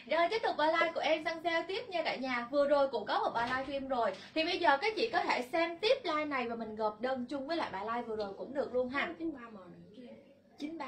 Rồi tiếp tục bài live của em săn sale tiếp nha cả nhà. Vừa rồi cũng có một bài live stream rồi, thì bây giờ các chị có thể xem tiếp live này và mình gộp đơn chung với lại bài live vừa rồi cũng được luôn ha. 93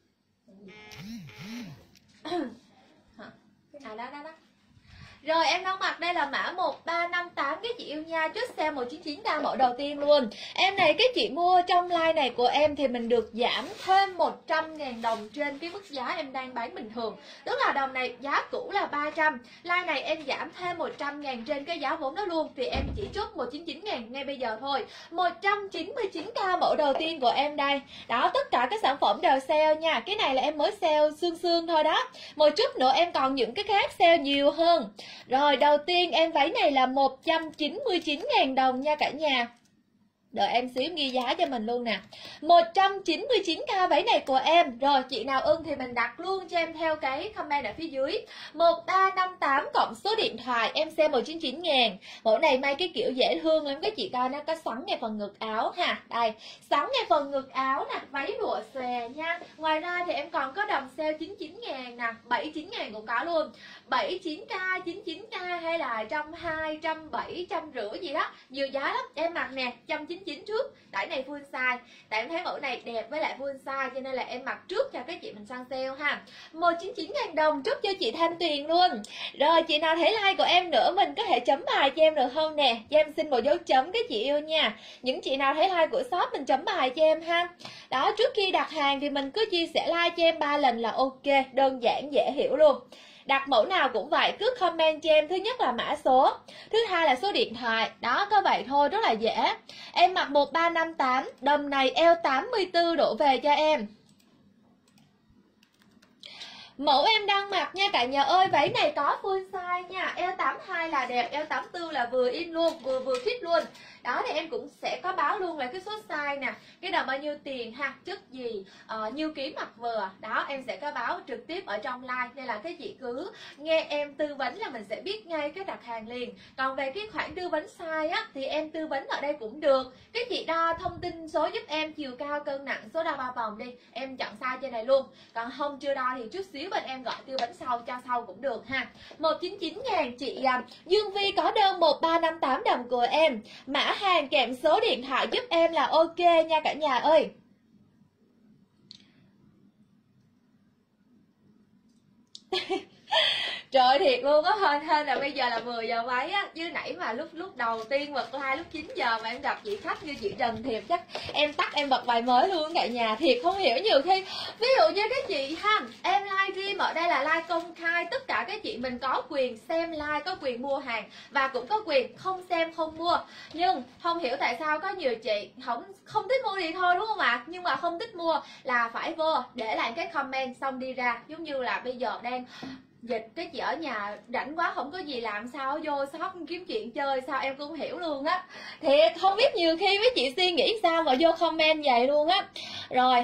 đó đó đó. Rồi em đang mặc đây là mã 1358 cái chị yêu nha, chốt sale 199k mẫu đầu tiên luôn. Em này cái chị mua trong like này của em thì mình được giảm thêm 100.000 đồng trên cái mức giá em đang bán bình thường. Tức là đồng này giá cũ là 300, like này em giảm thêm 100.000 trên cái giá vốn đó luôn, thì em chỉ chốt 199.000 ngay bây giờ thôi. 199k mẫu đầu tiên của em đây. Đó, tất cả các sản phẩm đều sale nha. Cái này là em mới sale sương thôi đó. Một chút nữa em còn những cái khác sale nhiều hơn. Rồi đầu tiên em váy này là 199.000 đồng nha cả nhà. Đợi em xíu ghi giá cho mình luôn nè. 199k váy này của em. Rồi chị nào ưng thì mình đặt luôn cho em theo cái comment ở phía dưới. 1358 cộng số điện thoại, em xem 199.000. Mẫu này may cái kiểu dễ thương lắm các chị coi, nó có xoắn ngay phần ngực áo ha. Đây, xoắn ngay phần ngực áo nè, váy lụa xòe nha. Ngoài ra thì em còn có đồng sale 99.000 nè, 79.000 cũng có luôn. 79k, 99k hay là 120, 170, 150 gì đó. Nhiều giá lắm. Em mặc nè, 199 trước. Đải này full size. Tại em thấy mẫu này đẹp với lại full size cho nên là em mặc trước cho các chị mình săn sale ha. 199.000 đồng chúc cho chị Thanh Tuyền luôn. Rồi chị nào thấy like của em nữa mình có thể chấm bài cho em được không nè? Cho em xin một dấu chấm các chị yêu nha. Những chị nào thấy like của shop mình chấm bài cho em ha. Đó, trước khi đặt hàng thì mình cứ chia sẻ like cho em 3 lần là ok. Đơn giản dễ hiểu luôn. Đặt mẫu nào cũng vậy, cứ comment cho em. Thứ nhất là mã số, thứ hai là số điện thoại. Đó, có vậy thôi, rất là dễ. Em mặc 1358, đầm này eo 84 đổ về cho em. Mẫu em đang mặc nha cả nhà ơi, váy này có full size nha. Eo 82 là đẹp, eo 84 là vừa in luôn, vừa fit luôn. Đó thì em cũng sẽ có báo luôn về cái số size nè, cái đầm bao nhiêu tiền ha, chất gì, nhiêu ký mặc vừa. Đó em sẽ có báo trực tiếp ở trong live, nên là các chị cứ nghe em tư vấn là mình sẽ biết ngay cái đặt hàng liền. Còn về cái khoản tư vấn size á thì em tư vấn ở đây cũng được. Các chị đo thông tin số giúp em, chiều cao cân nặng, số đo 3 vòng đi, em chọn size trên này luôn. Còn không chưa đo thì chút xíu bên em gọi tư vấn sau cho sau cũng được ha. 199.000 chị Dương Vi có đơn 1358 đồng của em. Mã hàng kèm số điện thoại giúp em là ok nha cả nhà ơi. Trời thiệt luôn á, hên là bây giờ là 10 giờ váy á, chứ nãy mà lúc đầu tiên bật like lúc 9 giờ mà em gặp chị khách như chị Trần Thiệp chắc em tắt em bật bài mới luôn cả nhà. Thiệt không hiểu, nhiều khi ví dụ như các chị ha, em livestream ở đây là live công khai, tất cả các chị mình có quyền xem live, có quyền mua hàng và cũng có quyền không xem không mua. Nhưng không hiểu tại sao có nhiều chị không thích mua thì thôi đúng không ạ? Nhưng mà không thích mua là phải vô để lại cái comment xong đi ra. Giống như là bây giờ đang dịch, cái chị ở nhà rảnh quá không có gì làm sao vô shop kiếm chuyện chơi sao em cũng không hiểu luôn á. Thiệt không biết nhiều khi mấy chị suy nghĩ sao mà vô comment vậy luôn á. Rồi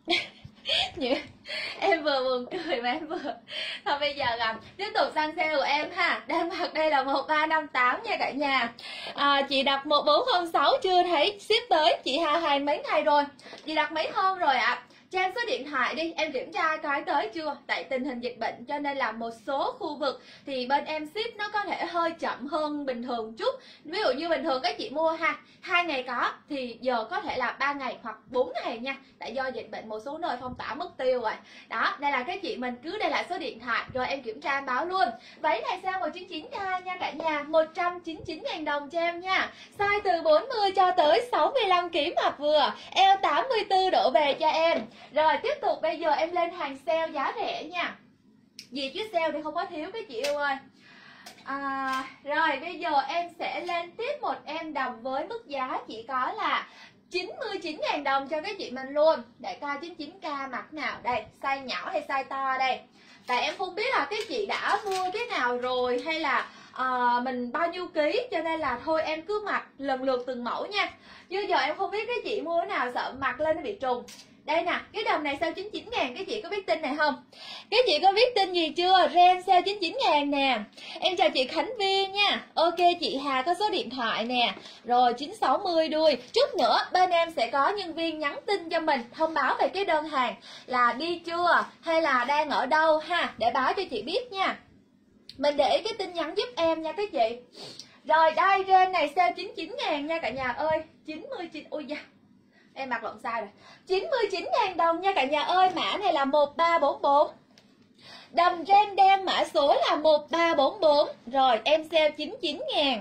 em vừa buồn cười mà em vừa thôi bây giờ gặp tiếp tục săn sale của em ha. Đang mặc đây là 1358 nha cả nhà. Chị đặt 1406 chưa thấy ship tới, chị hai mấy ngày rồi, chị đặt mấy hôm rồi ạ. Cho em số điện thoại đi, em kiểm tra coi tới chưa. Tại tình hình dịch bệnh cho nên là một số khu vực thì bên em ship nó có thể hơi chậm hơn bình thường chút. Ví dụ như bình thường các chị mua ha 2 ngày có, thì giờ có thể là 3 ngày hoặc 4 ngày nha. Tại do dịch bệnh một số nơi phong tỏa mất tiêu rồi. Đó, đây là các chị mình cứ để lại số điện thoại rồi em kiểm tra em báo luôn. Váy này sale 199k nha cả nhà, 199.000 đồng cho em nha. Size từ 40 cho tới 65kg mặc vừa, eo 84 đổ về cho em. Rồi tiếp tục bây giờ em lên hàng sale giá rẻ nha. Gì chứ sale thì không có thiếu các chị yêu ơi. Rồi bây giờ em sẽ lên tiếp một em đầm với mức giá chỉ có là 99.000 đồng cho các chị mình luôn. Để coi 99k mặc nào đây, size nhỏ hay size to đây. Tại em không biết là các chị đã mua cái nào rồi hay là mình bao nhiêu ký, cho nên là thôi em cứ mặc lần lượt từng mẫu nha. Chứ giờ em không biết các chị mua cái nào sợ mặc lên nó bị trùng. Đây nè, cái đầm này sale 99.000, các chị có biết tin này không? Các chị có biết tin gì chưa? Ren sale 99.000 nè. Em chào chị Khánh Vi nha. Ok chị Hà có số điện thoại nè. Rồi 960 đuôi. Chút nữa bên em sẽ có nhân viên nhắn tin cho mình thông báo về cái đơn hàng là đi chưa hay là đang ở đâu ha, để báo cho chị biết nha. Mình để cái tin nhắn giúp em nha các chị. Rồi đây ren này sale 99.000 nha cả nhà ơi. 99, ui da, em mặc lộn sai rồi. 99.000 đồng nha cả nhà ơi. Mã này là 1344. Đầm ren đen mã số là 1344. Rồi em sale 99.000.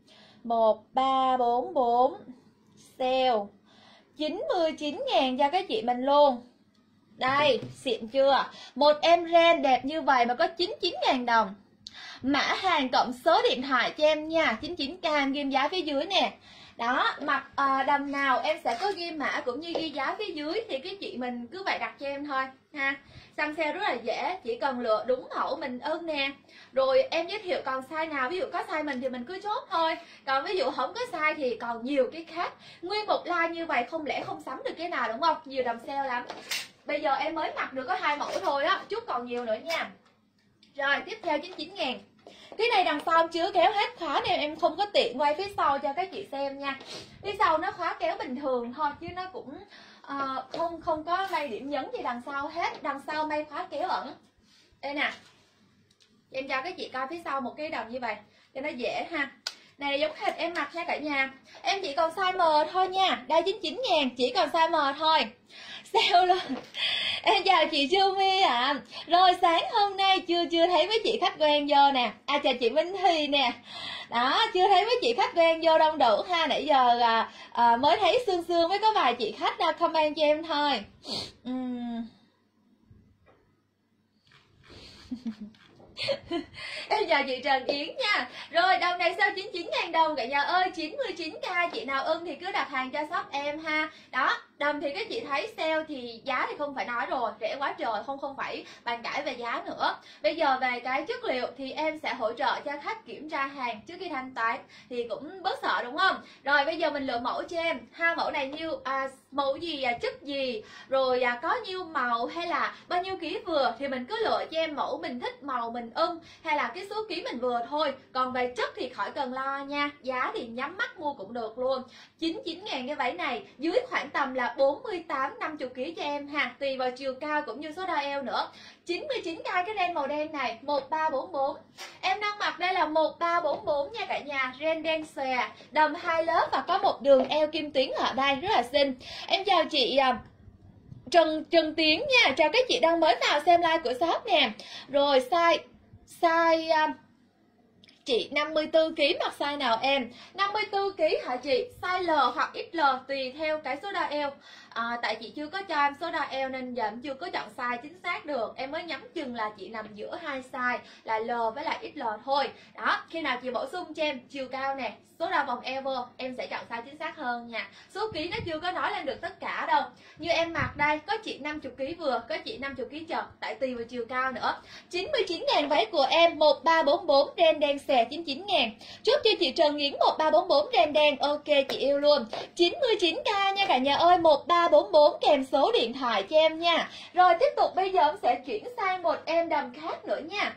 1344 sale 99.000 cho các chị mình luôn. Đây, xịn chưa? Một em ren đẹp như vậy mà có 99.000 đồng. Mã hàng cộng số điện thoại cho em nha. 99k em ghim giá phía dưới nè. Đó, mặc đầm nào em sẽ có ghi mã cũng như ghi giá phía dưới. Thì cái chị mình cứ vậy đặt cho em thôi ha. Săn sale rất là dễ, chỉ cần lựa đúng mẫu mình ưng nè. Rồi em giới thiệu còn size nào, ví dụ có size mình thì mình cứ chốt thôi. Còn ví dụ không có size thì còn nhiều cái khác. Nguyên một line như vậy không lẽ không sắm được cái nào đúng không? Nhiều đầm sale lắm. Bây giờ em mới mặc được có 2 mẫu thôi á, chút còn nhiều nữa nha. Rồi tiếp theo 99.000. Cái này đằng sau chứa kéo hết khóa nên em không có tiện quay phía sau cho các chị xem nha. Phía sau nó khóa kéo bình thường thôi chứ nó cũng không có may điểm nhấn gì đằng sau hết. Đằng sau may khóa kéo ẩn. Đây nè, em cho các chị coi phía sau một cái đầm như vậy cho nó dễ ha. Này giống hệt em mặc nha cả nhà. Em chỉ còn size M thôi nha. Đây 99.000 chỉ còn size M thôi. Sale luôn. Em chào chị Chu My ạ. Rồi sáng hôm nay chưa thấy mấy chị khách quen vô nè. À chào chị Minh Thi nè. Đó, chưa thấy mấy chị khách quen vô đông đủ ha. Nãy giờ mới thấy sương sương với có vài chị khách comment cho em thôi. Em chào chị Trần Yến nha. Rồi đồng này sao 99.000 đồng cả nhà ơi. 99k, chị nào ưng thì cứ đặt hàng cho shop em ha. Đó, đầm thì các chị thấy sale thì giá thì không phải nói rồi, rẻ quá trời, không phải bàn cãi về giá nữa. Bây giờ về cái chất liệu thì em sẽ hỗ trợ cho khách kiểm tra hàng trước khi thanh toán thì cũng bớt sợ đúng không? Rồi bây giờ mình lựa mẫu cho em. Hai mẫu này như mẫu gì, chất gì, rồi có nhiêu màu hay là bao nhiêu ký vừa thì mình cứ lựa cho em mẫu mình thích, màu mình ưng hay là cái số ký mình vừa thôi. Còn về chất thì khỏi cần lo nha. Giá thì nhắm mắt mua cũng được luôn. 99.000 cái váy này, dưới khoảng tầm là 48-50 kg cho em ha, tùy vào chiều cao cũng như số đo eo nữa. 99k cái ren màu đen này 1344. Em đang mặc đây là 1344 nha cả nhà. Ren đen xòe, đầm 2 lớp và có một đường eo kim tuyến ở đây rất là xinh. Em chào chị Trần Tiến nha. Chào các chị đang mới vào xem live của shop nè. Rồi size chị 54kg mặc size nào em? 54kg hả chị? Size L hoặc XL tùy theo cái số đo eo. Tại chị chưa có cho em số đo eo nên giờ em chưa có chọn size chính xác được. Em mới nhắm chừng là chị nằm giữa hai size là L với lại XL thôi. Đó, khi nào chị bổ sung cho em chiều cao nè, số đo vòng eo vô, em sẽ chọn size chính xác hơn nha. Số ký nó chưa có nói lên được tất cả đâu. Như em mặc đây, có chị 50kg vừa, có chị 50kg chật, tại tùy vào chiều cao nữa. 99.000 váy của em 1344 ren đen xè 99.000. Chốt cho chị Trần Yến 1344 ren đen. Ok chị yêu luôn. 99k nha cả nhà ơi. 1344 kèm số điện thoại cho em nha. Rồi tiếp tục bây giờ em sẽ chuyển sang một em đầm khác nữa nha.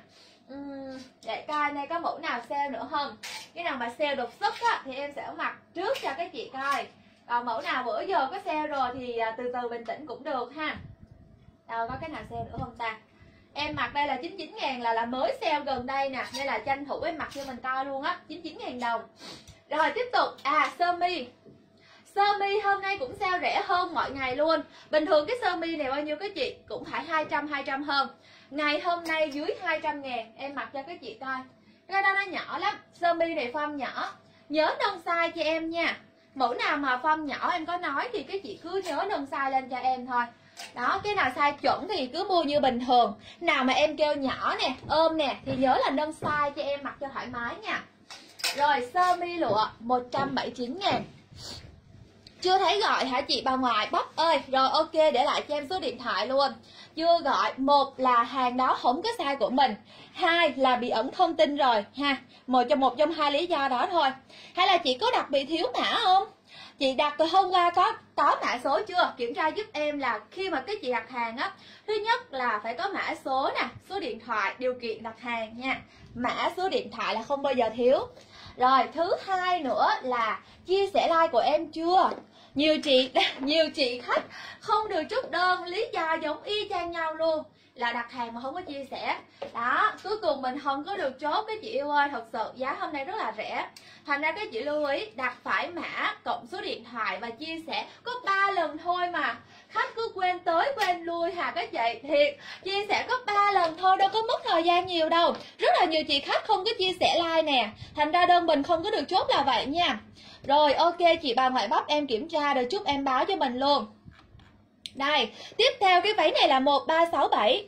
Để coi này có mẫu nào sale nữa không. Cái nào mà sale đột xuất á thì em sẽ mặc trước cho các chị coi. Còn mẫu nào bữa giờ có sale rồi thì từ từ bình tĩnh cũng được ha. Đâu có cái nào sale nữa không ta? Em mặc đây là 99.000 là mới sale gần đây nè, nên là tranh thủ em mặc cho mình coi luôn á. 99.000 đồng. Rồi tiếp tục sơ mi. Sơ mi hôm nay cũng sale rẻ hơn mọi ngày luôn. Bình thường cái sơ mi này bao nhiêu các chị? Cũng phải 200 hơn. Ngày hôm nay dưới 200.000. Em mặc cho các chị coi. Cái đó nó nhỏ lắm. Sơ mi này form nhỏ. Nhớ nâng size cho em nha. Mẫu nào mà form nhỏ em có nói thì các chị cứ nhớ nâng size lên cho em thôi. Đó, cái nào size chuẩn thì cứ mua như bình thường. Nào mà em kêu nhỏ nè, ôm nè thì nhớ là nâng size cho em mặc cho thoải mái nha. Rồi sơ mi lụa 179.000. Chưa thấy gọi hả chị bà ngoại Bắp ơi? Rồi ok, để lại cho em số điện thoại luôn. Chưa gọi, một là hàng đó không có size của mình, hai là bị ẩn thông tin rồi ha. Một trong hai lý do đó thôi. Hay là chị có đặt bị thiếu mã không? Chị đặt từ hôm qua có mã số chưa? Kiểm tra giúp em là khi mà các chị đặt hàng á, thứ nhất là phải có mã số nè, số điện thoại, điều kiện đặt hàng nha. Mã số điện thoại là không bao giờ thiếu. Rồi thứ hai nữa là chia sẻ like của em chưa? Nhiều chị khách không được chốt đơn, lý do giống y chang nhau luôn là đặt hàng mà không có chia sẻ. Đó, cuối cùng mình không có được chốt cái chị yêu ơi. Thật sự giá hôm nay rất là rẻ. Thành ra các chị lưu ý đặt phải mã cộng số điện thoại và chia sẻ có 3 lần thôi mà. Khách cứ quên tới quên lui hà các chị. Thiệt, chia sẻ có 3 lần thôi, đâu có mất thời gian nhiều đâu. Rất là nhiều chị khách không có chia sẻ like nè, thành ra đơn mình không có được chốt là vậy nha. Rồi ok, chị bà ngoại bắp em kiểm tra rồi, chúc em báo cho mình luôn. Đây, tiếp theo cái váy này là 1367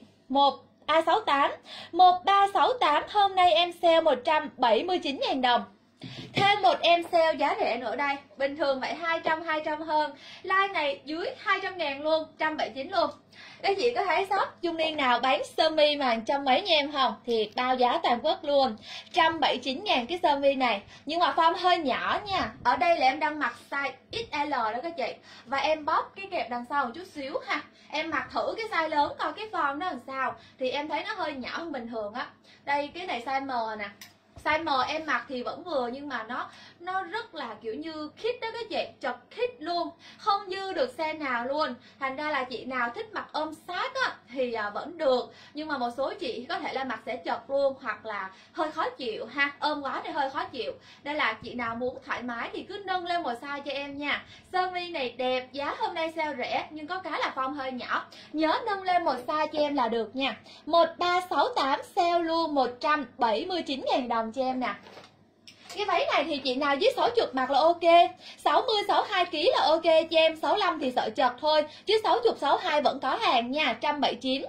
68 1368, hôm nay em sale 179.000 đồng. Thêm một em sale giá rẻ nữa đây. Bình thường phải 200 hơn. Like này dưới 200.000 luôn, 179 luôn. Các chị có thấy shop Trung Niên nào bán sơ mi mà 100 mấy nha em không? Thì bao giá toàn quốc luôn, 179.000 cái sơ mi này. Nhưng mà form hơi nhỏ nha. Ở đây là em đang mặc size XL đó các chị. Và em bóp cái kẹp đằng sau một chút xíu ha. Em mặc thử cái size lớn coi cái form nó làm sao. Thì em thấy nó hơi nhỏ hơn bình thường á. Đây cái này size M nè. Size M em mặc thì vẫn vừa, nhưng mà nó rất là kiểu như khít đó các chị, chật khít luôn, không dư được xe nào luôn. Thành ra là chị nào thích mặc ôm sát á thì vẫn được, nhưng mà một số chị có thể là mặc sẽ chật luôn hoặc là hơi khó chịu ha, ôm quá thì hơi khó chịu. Đây là chị nào muốn thoải mái thì cứ nâng lên một size cho em nha. Sơ mi này đẹp, giá hôm nay sale rẻ nhưng có cái là form hơi nhỏ, nhớ nâng lên một size cho em là được nha. 1368 sale luôn 179.000 đồng cho em nè. Cái váy này thì chị nào dưới 60 mặc là ok, 60 62 kg là ok cho em, 65 thì sợ chật thôi, chứ 60 62 vẫn có hàng nha. 179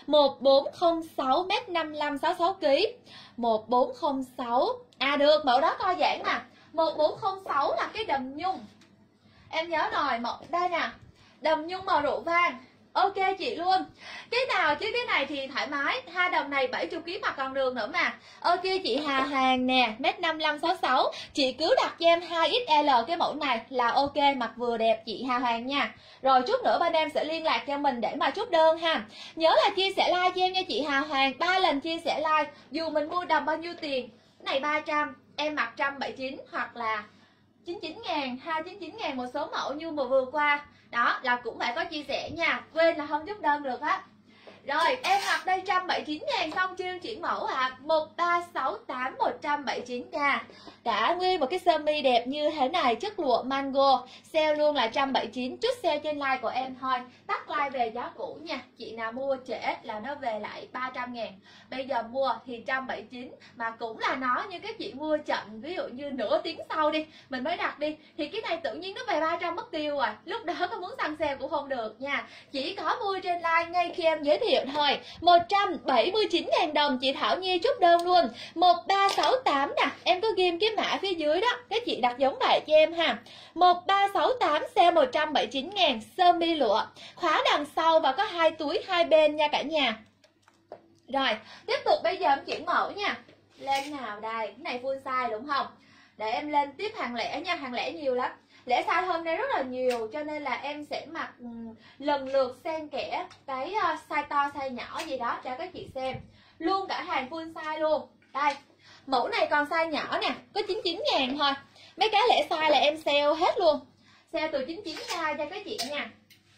1406 m55 66 kg 1406. À được, mẫu đó co giãn nè. 1406 là cái đầm nhung. Em nhớ rồi, đây nè, đầm nhung màu rượu vang. Ok chị luôn. Cái nào chứ cái này thì thoải mái. Ha, đầm này 70 kg mặc còn đường nữa mà. Ok chị Hà Hàng nè, mét 5566. Chị cứ đặt cho em 2XL cái mẫu này là ok, mặc vừa đẹp chị Hà Hoàng nha. Rồi chút nữa bên em sẽ liên lạc cho mình để mà chốt đơn ha. Nhớ là chia sẻ like cho em nha chị Hà Hoàng, 3 lần chia sẻ like. Dù mình mua đầm bao nhiêu tiền. Cái này 300, em mặc 179 hoặc là 99.000, 299.000 một số mẫu như vừa qua. Đó là cũng phải có chia sẻ nha, quên là không chốt đơn được á. Rồi em mặc đây 179.000 xong chưa chuyển mẫu ạ. 1368 179k. Đã nguyên một cái sơ mi đẹp như thế này, chất lụa mango. Sale luôn là 179, chút sale trên like của em thôi. Tắt like về giá cũ nha. Chị nào mua trễ là nó về lại 300.000. Bây giờ mua thì 179, mà cũng là nó, nhưng các chị mua chậm, ví dụ như nửa tiếng sau đi mình mới đặt đi thì cái này tự nhiên nó về 300 mất tiêu rồi. Lúc đó có muốn săn sale cũng không được nha. Chỉ có mua trên like ngay khi em giới thiệu thôi. 179.000 đồng chị Thảo Nhi chốt đơn luôn. 1368 nè, em có ghim cái mã phía dưới đó, các chị đặt giống vậy cho em ha. 1368 sale 179.000, sơ mi lụa, khóa đằng sau và có 2 túi hai bên nha cả nhà. Rồi, tiếp tục bây giờ em chuyển mẫu nha. Lên nào đây, cái này full size đúng không? Để em lên tiếp hàng lẻ nha, hàng lẻ nhiều lắm. Lẻ size hôm nay rất là nhiều cho nên là em sẽ mặc lần lượt xen kẽ cái size to size nhỏ gì đó cho các chị xem. Luôn cả hàng full size luôn. Đây, mẫu này còn size nhỏ nè, có 99.000 thôi. Mấy cái lẻ size là em sale hết luôn. Sale từ 99k cho các chị nha.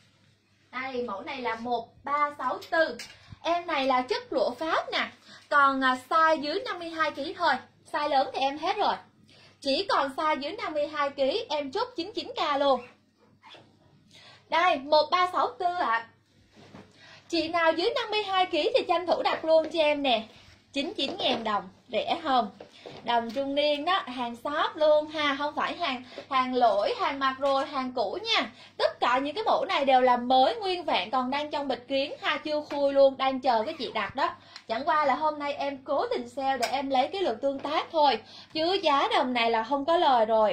Đây, mẫu này là 1364. Em này là chất lụa Pháp nè. Còn size dưới 52kg thôi. Size lớn thì em hết rồi. Chỉ còn size dưới 52kg em chốt 99k luôn. Đây 1364 ạ. Chị nào dưới 52kg thì tranh thủ đặt luôn cho em nè. 99.000 đồng, rẻ không? Đồng Trung Niên đó, hàng shop luôn ha, không phải hàng lỗi, hàng mặc rồi, hàng cũ nha. Tất cả những cái mẫu này đều là mới nguyên vẹn, còn đang trong bịch kiến ha, chưa khui luôn, đang chờ cái chị đặt đó. Chẳng qua là hôm nay em cố tình sale để em lấy cái lượt tương tác thôi, chứ giá đồng này là không có lời rồi.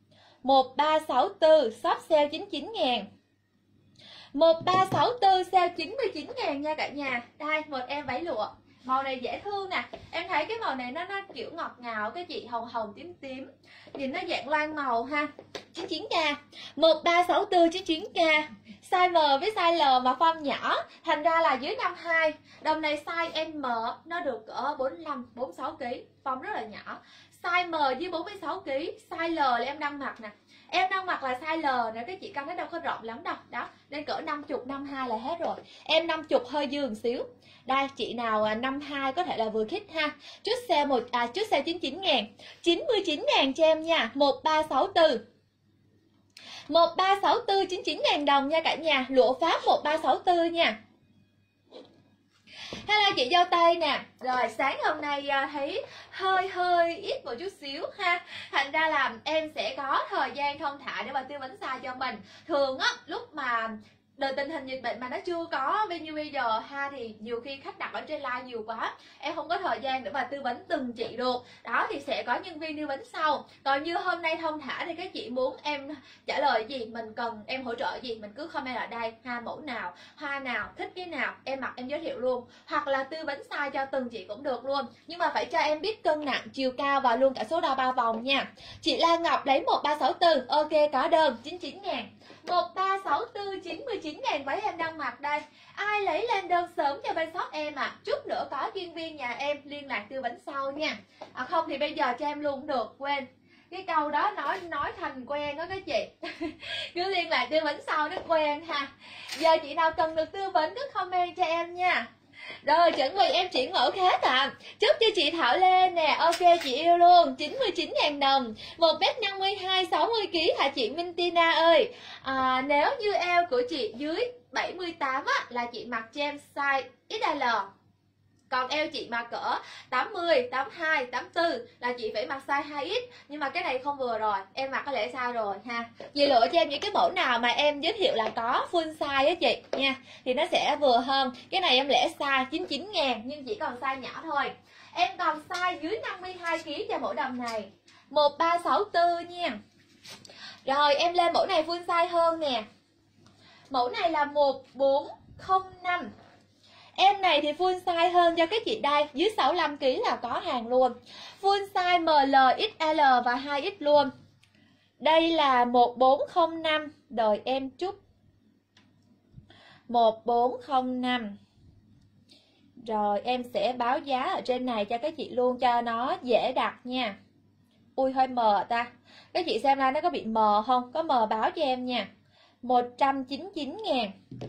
1364 shop sale 99.000. 1364 sale 99.000 nha cả nhà. Đây, một em váy lụa. Màu này dễ thương nè. Em thấy cái màu này nó kiểu ngọt ngào cái chị, hồng hồng tím tím. Nhìn nó dạng loang màu ha. 99k. 1364 99k. Size M với size L mà form nhỏ, thành ra là dưới 52. Đầm này size M nó được ở 45 46 kg, form rất là nhỏ. Size M dưới 46 kg, size L là em đang mặc nè. Em đang mặc là size L nữa, cái chị cân nó đâu có rộng lắm đâu. Đó, nên cỡ 50 52 là hết rồi. Em 50 hơi dư một xíu. Đây, chị nào 52 có thể là vừa khít ha. Chút sale 99.000. 99.000 cho em nha. 1364. 1364 99.000 đồng nha cả nhà. Lụa Pháp 1364 nha. Hello chị dâu tây nè. Rồi sáng hôm nay thấy hơi ít một chút xíu ha. Thành ra là em sẽ có thời gian thong thả để mà tư vấn size cho mình. Thường á, lúc mà đời tình hình dịch bệnh mà nó chưa có như bây giờ ha, thì nhiều khi khách đặt ở trên live nhiều quá, em không có thời gian để mà tư vấn từng chị được. Đó thì sẽ có nhân viên tư vấn sau. Còn như hôm nay thong thả thì các chị muốn em trả lời gì, mình cần em hỗ trợ gì, mình cứ comment ở đây ha. Mẫu nào, hoa nào, thích cái nào em mặc em giới thiệu luôn, hoặc là tư vấn size cho từng chị cũng được luôn. Nhưng mà phải cho em biết cân nặng, chiều cao và luôn cả số đo 3 vòng nha. Chị Lan Ngọc lấy 1364. Ok, có đơn 99.000. 1364 99.000 váy em đang mặc đây. Ai lấy lên đơn sớm cho bên shop em ạ. Chút nữa có chuyên viên nhà em liên lạc tư vấn sau nha. Không thì bây giờ cho em luôn cũng được. Quên cái câu đó nói thành quen đó các chị. Cứ liên lạc tư vấn sau nó quen ha. Giờ chị nào cần được tư vấn cứ comment cho em nha. Rồi chuẩn bị em chuyển mẫu khác ạ. Chúc cho chị Thảo Lê nè. Ok chị yêu luôn. 99.000 đồng. 1m52 60kg hả chị Minh Tina ơi. Nếu như eo của chị dưới 78 á, là chị mặc cho em size XL. Còn eo chị mà cỡ 80, 82, 84 là chị phải mặc size 2X. Nhưng mà cái này không vừa rồi, em mặc có lẽ sai rồi ha. Chị lựa cho em những cái mẫu nào mà em giới thiệu là có full size á chị nha, thì nó sẽ vừa hơn. Cái này em lẻ size 99.000 nhưng chỉ còn size nhỏ thôi. Em còn size dưới 52kg cho mẫu đầm này 1364 nha. Rồi em lên mẫu này full size hơn nè. Mẫu này là 1405. Em này thì full size hơn cho các chị đây. Dưới 65kg là có hàng luôn. Full size ML, XL và 2X luôn. Đây là 1405. Đợi em chút. 1405. Rồi em sẽ báo giá ở trên này cho các chị luôn cho nó dễ đặt nha. Ui hơi mờ ta. Các chị xem ra nó có bị mờ không? Có mờ báo cho em nha. 199.000.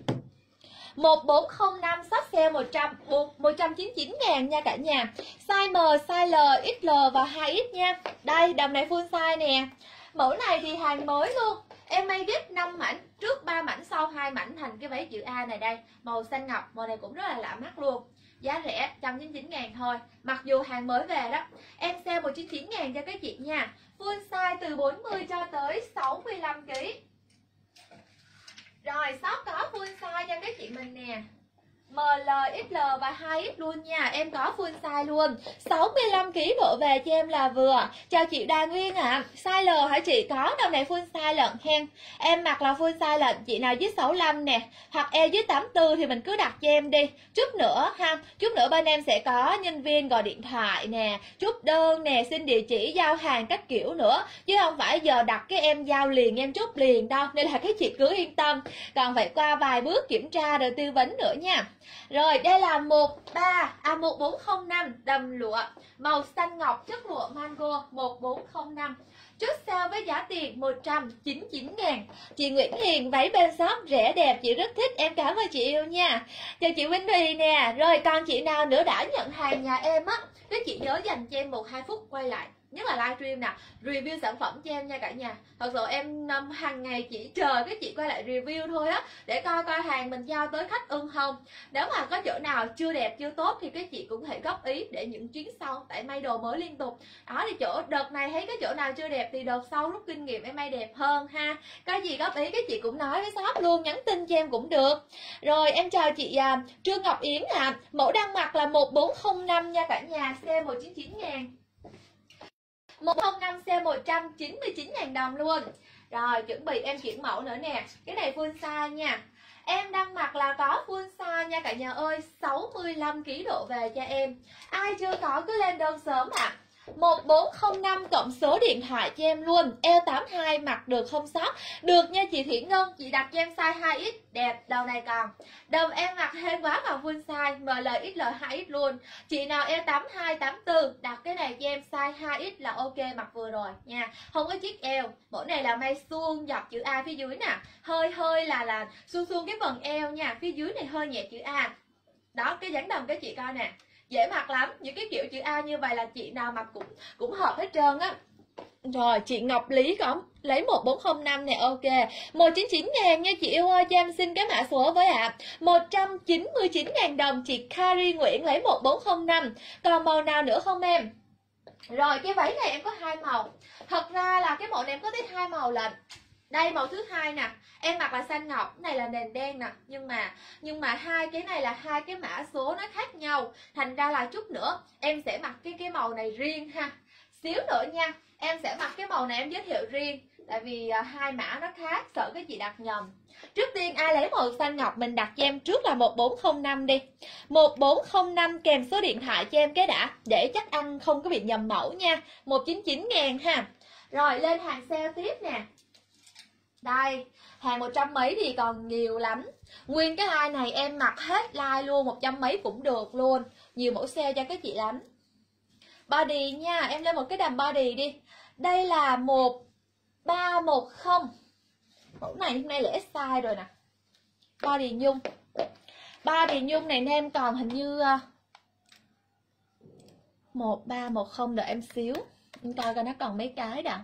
1405 shop sale 199.000 nha cả nhà. Size M, size L, XL và 2X nha. Đây, đầm này full size nè. Mẫu này thì hàng mới luôn. Em may ghép 5 mảnh, trước 3 mảnh, sau 2 mảnh thành cái váy chữ A này đây. Màu xanh ngọc, màu này cũng rất là lạ mắt luôn. Giá rẻ 199.000 thôi. Mặc dù hàng mới về đó. Em sale 199.000 cho các chị nha. Full size từ 40 cho tới 65kg. Rồi shop có full size cho các chị mình nè. ML, XL và 2X luôn nha. Em có full size luôn. 65kg độ về cho em là vừa. Chào chị Đà Nguyên ạ. Size L hả chị? Có đâu này full size lận hen. Em mặc là full size lận. Chị nào dưới 65 nè, hoặc eo dưới 84 thì mình cứ đặt cho em đi. Chút nữa ha, chút nữa bên em sẽ có nhân viên gọi điện thoại nè, chút đơn nè, xin địa chỉ giao hàng các kiểu nữa. Chứ không phải giờ đặt cái em giao liền, em chút liền đâu. Nên là các chị cứ yên tâm. Còn phải qua vài bước kiểm tra rồi tư vấn nữa nha. Rồi đây là 1405 đầm lụa màu xanh ngọc chất lụa mango 1405. Chốt sale với giá tiền 199.000. Chị Nguyễn Hiền váy bên shop rẻ đẹp, chị rất thích. Em cảm ơn chị yêu nha. Chào chị Vinh Thùy nè. Rồi còn chị nào nữa đã nhận hàng nhà em á, các chị nhớ dành cho em 1-2 phút quay lại, nhất là livestream nè, review sản phẩm cho em nha cả nhà. Thật sự em hàng ngày chỉ chờ các chị quay lại review thôi á, để coi hàng mình giao tới khách ưng không. Nếu mà có chỗ nào chưa đẹp chưa tốt thì các chị cũng thể góp ý để những chuyến sau, tại may đồ mới liên tục. Đó thì đợt này thấy cái chỗ nào chưa đẹp thì đợt sau rút kinh nghiệm em may đẹp hơn ha. Có gì góp ý các chị cũng nói với shop luôn, nhắn tin cho em cũng được. Rồi em chào chị Trương Ngọc Yến ạ. Mẫu đang mặc là 1405 nha cả nhà, sale 199.000. 105 sale 199.000 đồng luôn. Rồi chuẩn bị em chuyển mẫu nữa nè. Cái này full size nha. Em đang mặc là có full size nha cả nhà ơi, 65 kg độ về cho em. Ai chưa có cứ lên đơn sớm ạ. 1405 cộng số điện thoại cho em luôn. Eo82 mặc được không sót. Được nha chị Thủy Ngân, chị đặt cho em size 2X đẹp, đầu này còn. Đầu em mặc thêm quá vào full size ML XL 2X luôn. Chị nào Eo82 84 đặt cái này cho em size 2X là ok, mặc vừa rồi nha. Không có chiếc eo. Mẫu này là may suông dọc chữ A phía dưới nè. Hơi là suông cái phần eo nha. Phía dưới này hơi nhẹ chữ A. Đó, cái dáng đầm các chị coi nè, dễ mặc lắm. Những cái kiểu chữ A như vậy là chị nào mặc cũng hợp hết trơn á. Rồi chị Ngọc Lý có lấy 1405 này, ok. 199.000 nha chị yêu ơi, cho em xin cái mã số với ạ. 199.000 đồng. Chị Kari Nguyễn lấy 1405. Còn màu nào nữa không em? Rồi cái váy này em có 2 màu. Thật ra là cái mẫu này em có tới 2 màu lận. Đây màu thứ hai nè, em mặc là xanh ngọc, này là nền đen nè, nhưng mà hai cái này là hai cái mã số nó khác nhau, thành ra là chút nữa em sẽ mặc cái màu này riêng ha. Xíu nữa nha, em sẽ mặc cái màu này em giới thiệu riêng, tại vì hai mã nó khác, sợ cái chị đặt nhầm. Trước tiên ai lấy màu xanh ngọc mình đặt cho em trước là 1405 đi. 1405 kèm số điện thoại cho em cái đã, để chắc ăn không có bị nhầm mẫu nha. 199.000 ha. Rồi lên hàng sale tiếp nè. Đây, hàng 100 mấy thì còn nhiều lắm. Nguyên cái line này em mặc hết line luôn, 100 mấy cũng được luôn. Nhiều mẫu sale cho các chị lắm. Body nha, em lên một cái đầm body đi. Đây là 1310. Mẫu này hôm nay là S size rồi nè. Body nhung. Body nhung này em còn hình như 1310, đợi em xíu. Em coi coi nó còn mấy cái đã.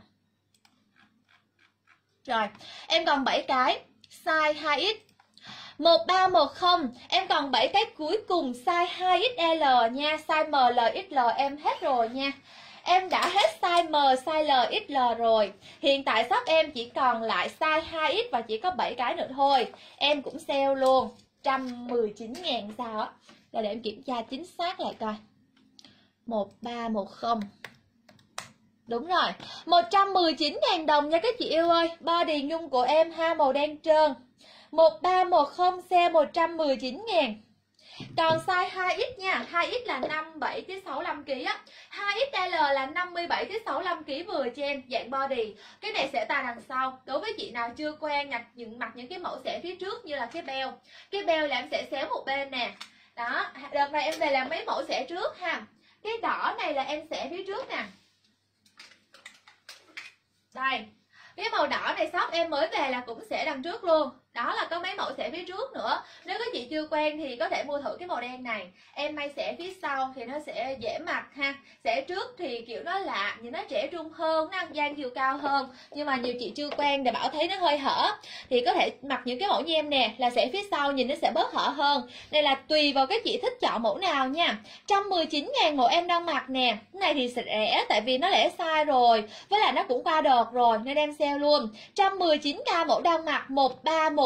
Rồi, em còn 7 cái, size 2X. 1310, em còn 7 cái cuối cùng size 2XL nha, size ML, XL em hết rồi nha. Em đã hết size M, size L, XL rồi. Hiện tại shop em chỉ còn lại size 2X và chỉ có 7 cái nữa thôi. Em cũng sale luôn, 119.000 sao á. Rồi để em kiểm tra chính xác lại coi. 1310. Đúng rồi, 119.000 đồng nha các chị yêu ơi. Body nhung của em ha, màu đen trơn. 1310 xe 119.000. Còn size 2X nha, 2X là 57 tới 65 kg á. 2XL là 57 tới 65 kg vừa cho em, dạng body. Cái này sẽ tà đằng sau. Đối với chị nào chưa quen mặc những cái mẫu xẻ phía trước như là cái beo. Cái beo là em sẽ xéo một bên nè. Đó, đợt này em về làm mấy mẫu xẻ trước ha. Cái đỏ này là em xẻ phía trước nè. Đây, cái màu đỏ này shop em mới về là cũng sẽ đằng trước luôn. Đó là có mấy mẫu xẻ phía trước nữa. Nếu các chị chưa quen thì có thể mua thử cái màu đen này. Em may xẻ phía sau thì nó sẽ dễ mặc ha. Xẻ trước thì kiểu nó lạ, nhưng nó trẻ trung hơn, nó ăn gian chiều cao hơn. Nhưng mà nhiều chị chưa quen để bảo thấy nó hơi hở thì có thể mặc những cái mẫu như em nè, là xẻ phía sau nhìn nó sẽ bớt hở hơn. Đây là tùy vào các chị thích chọn mẫu nào nha. 119.000 mẫu em đang mặc nè. Cái này thì sẽ rẻ tại vì nó lẻ size rồi, với lại nó cũng qua đợt rồi nên em sale luôn. 119k mẫu đang mặc, 1310.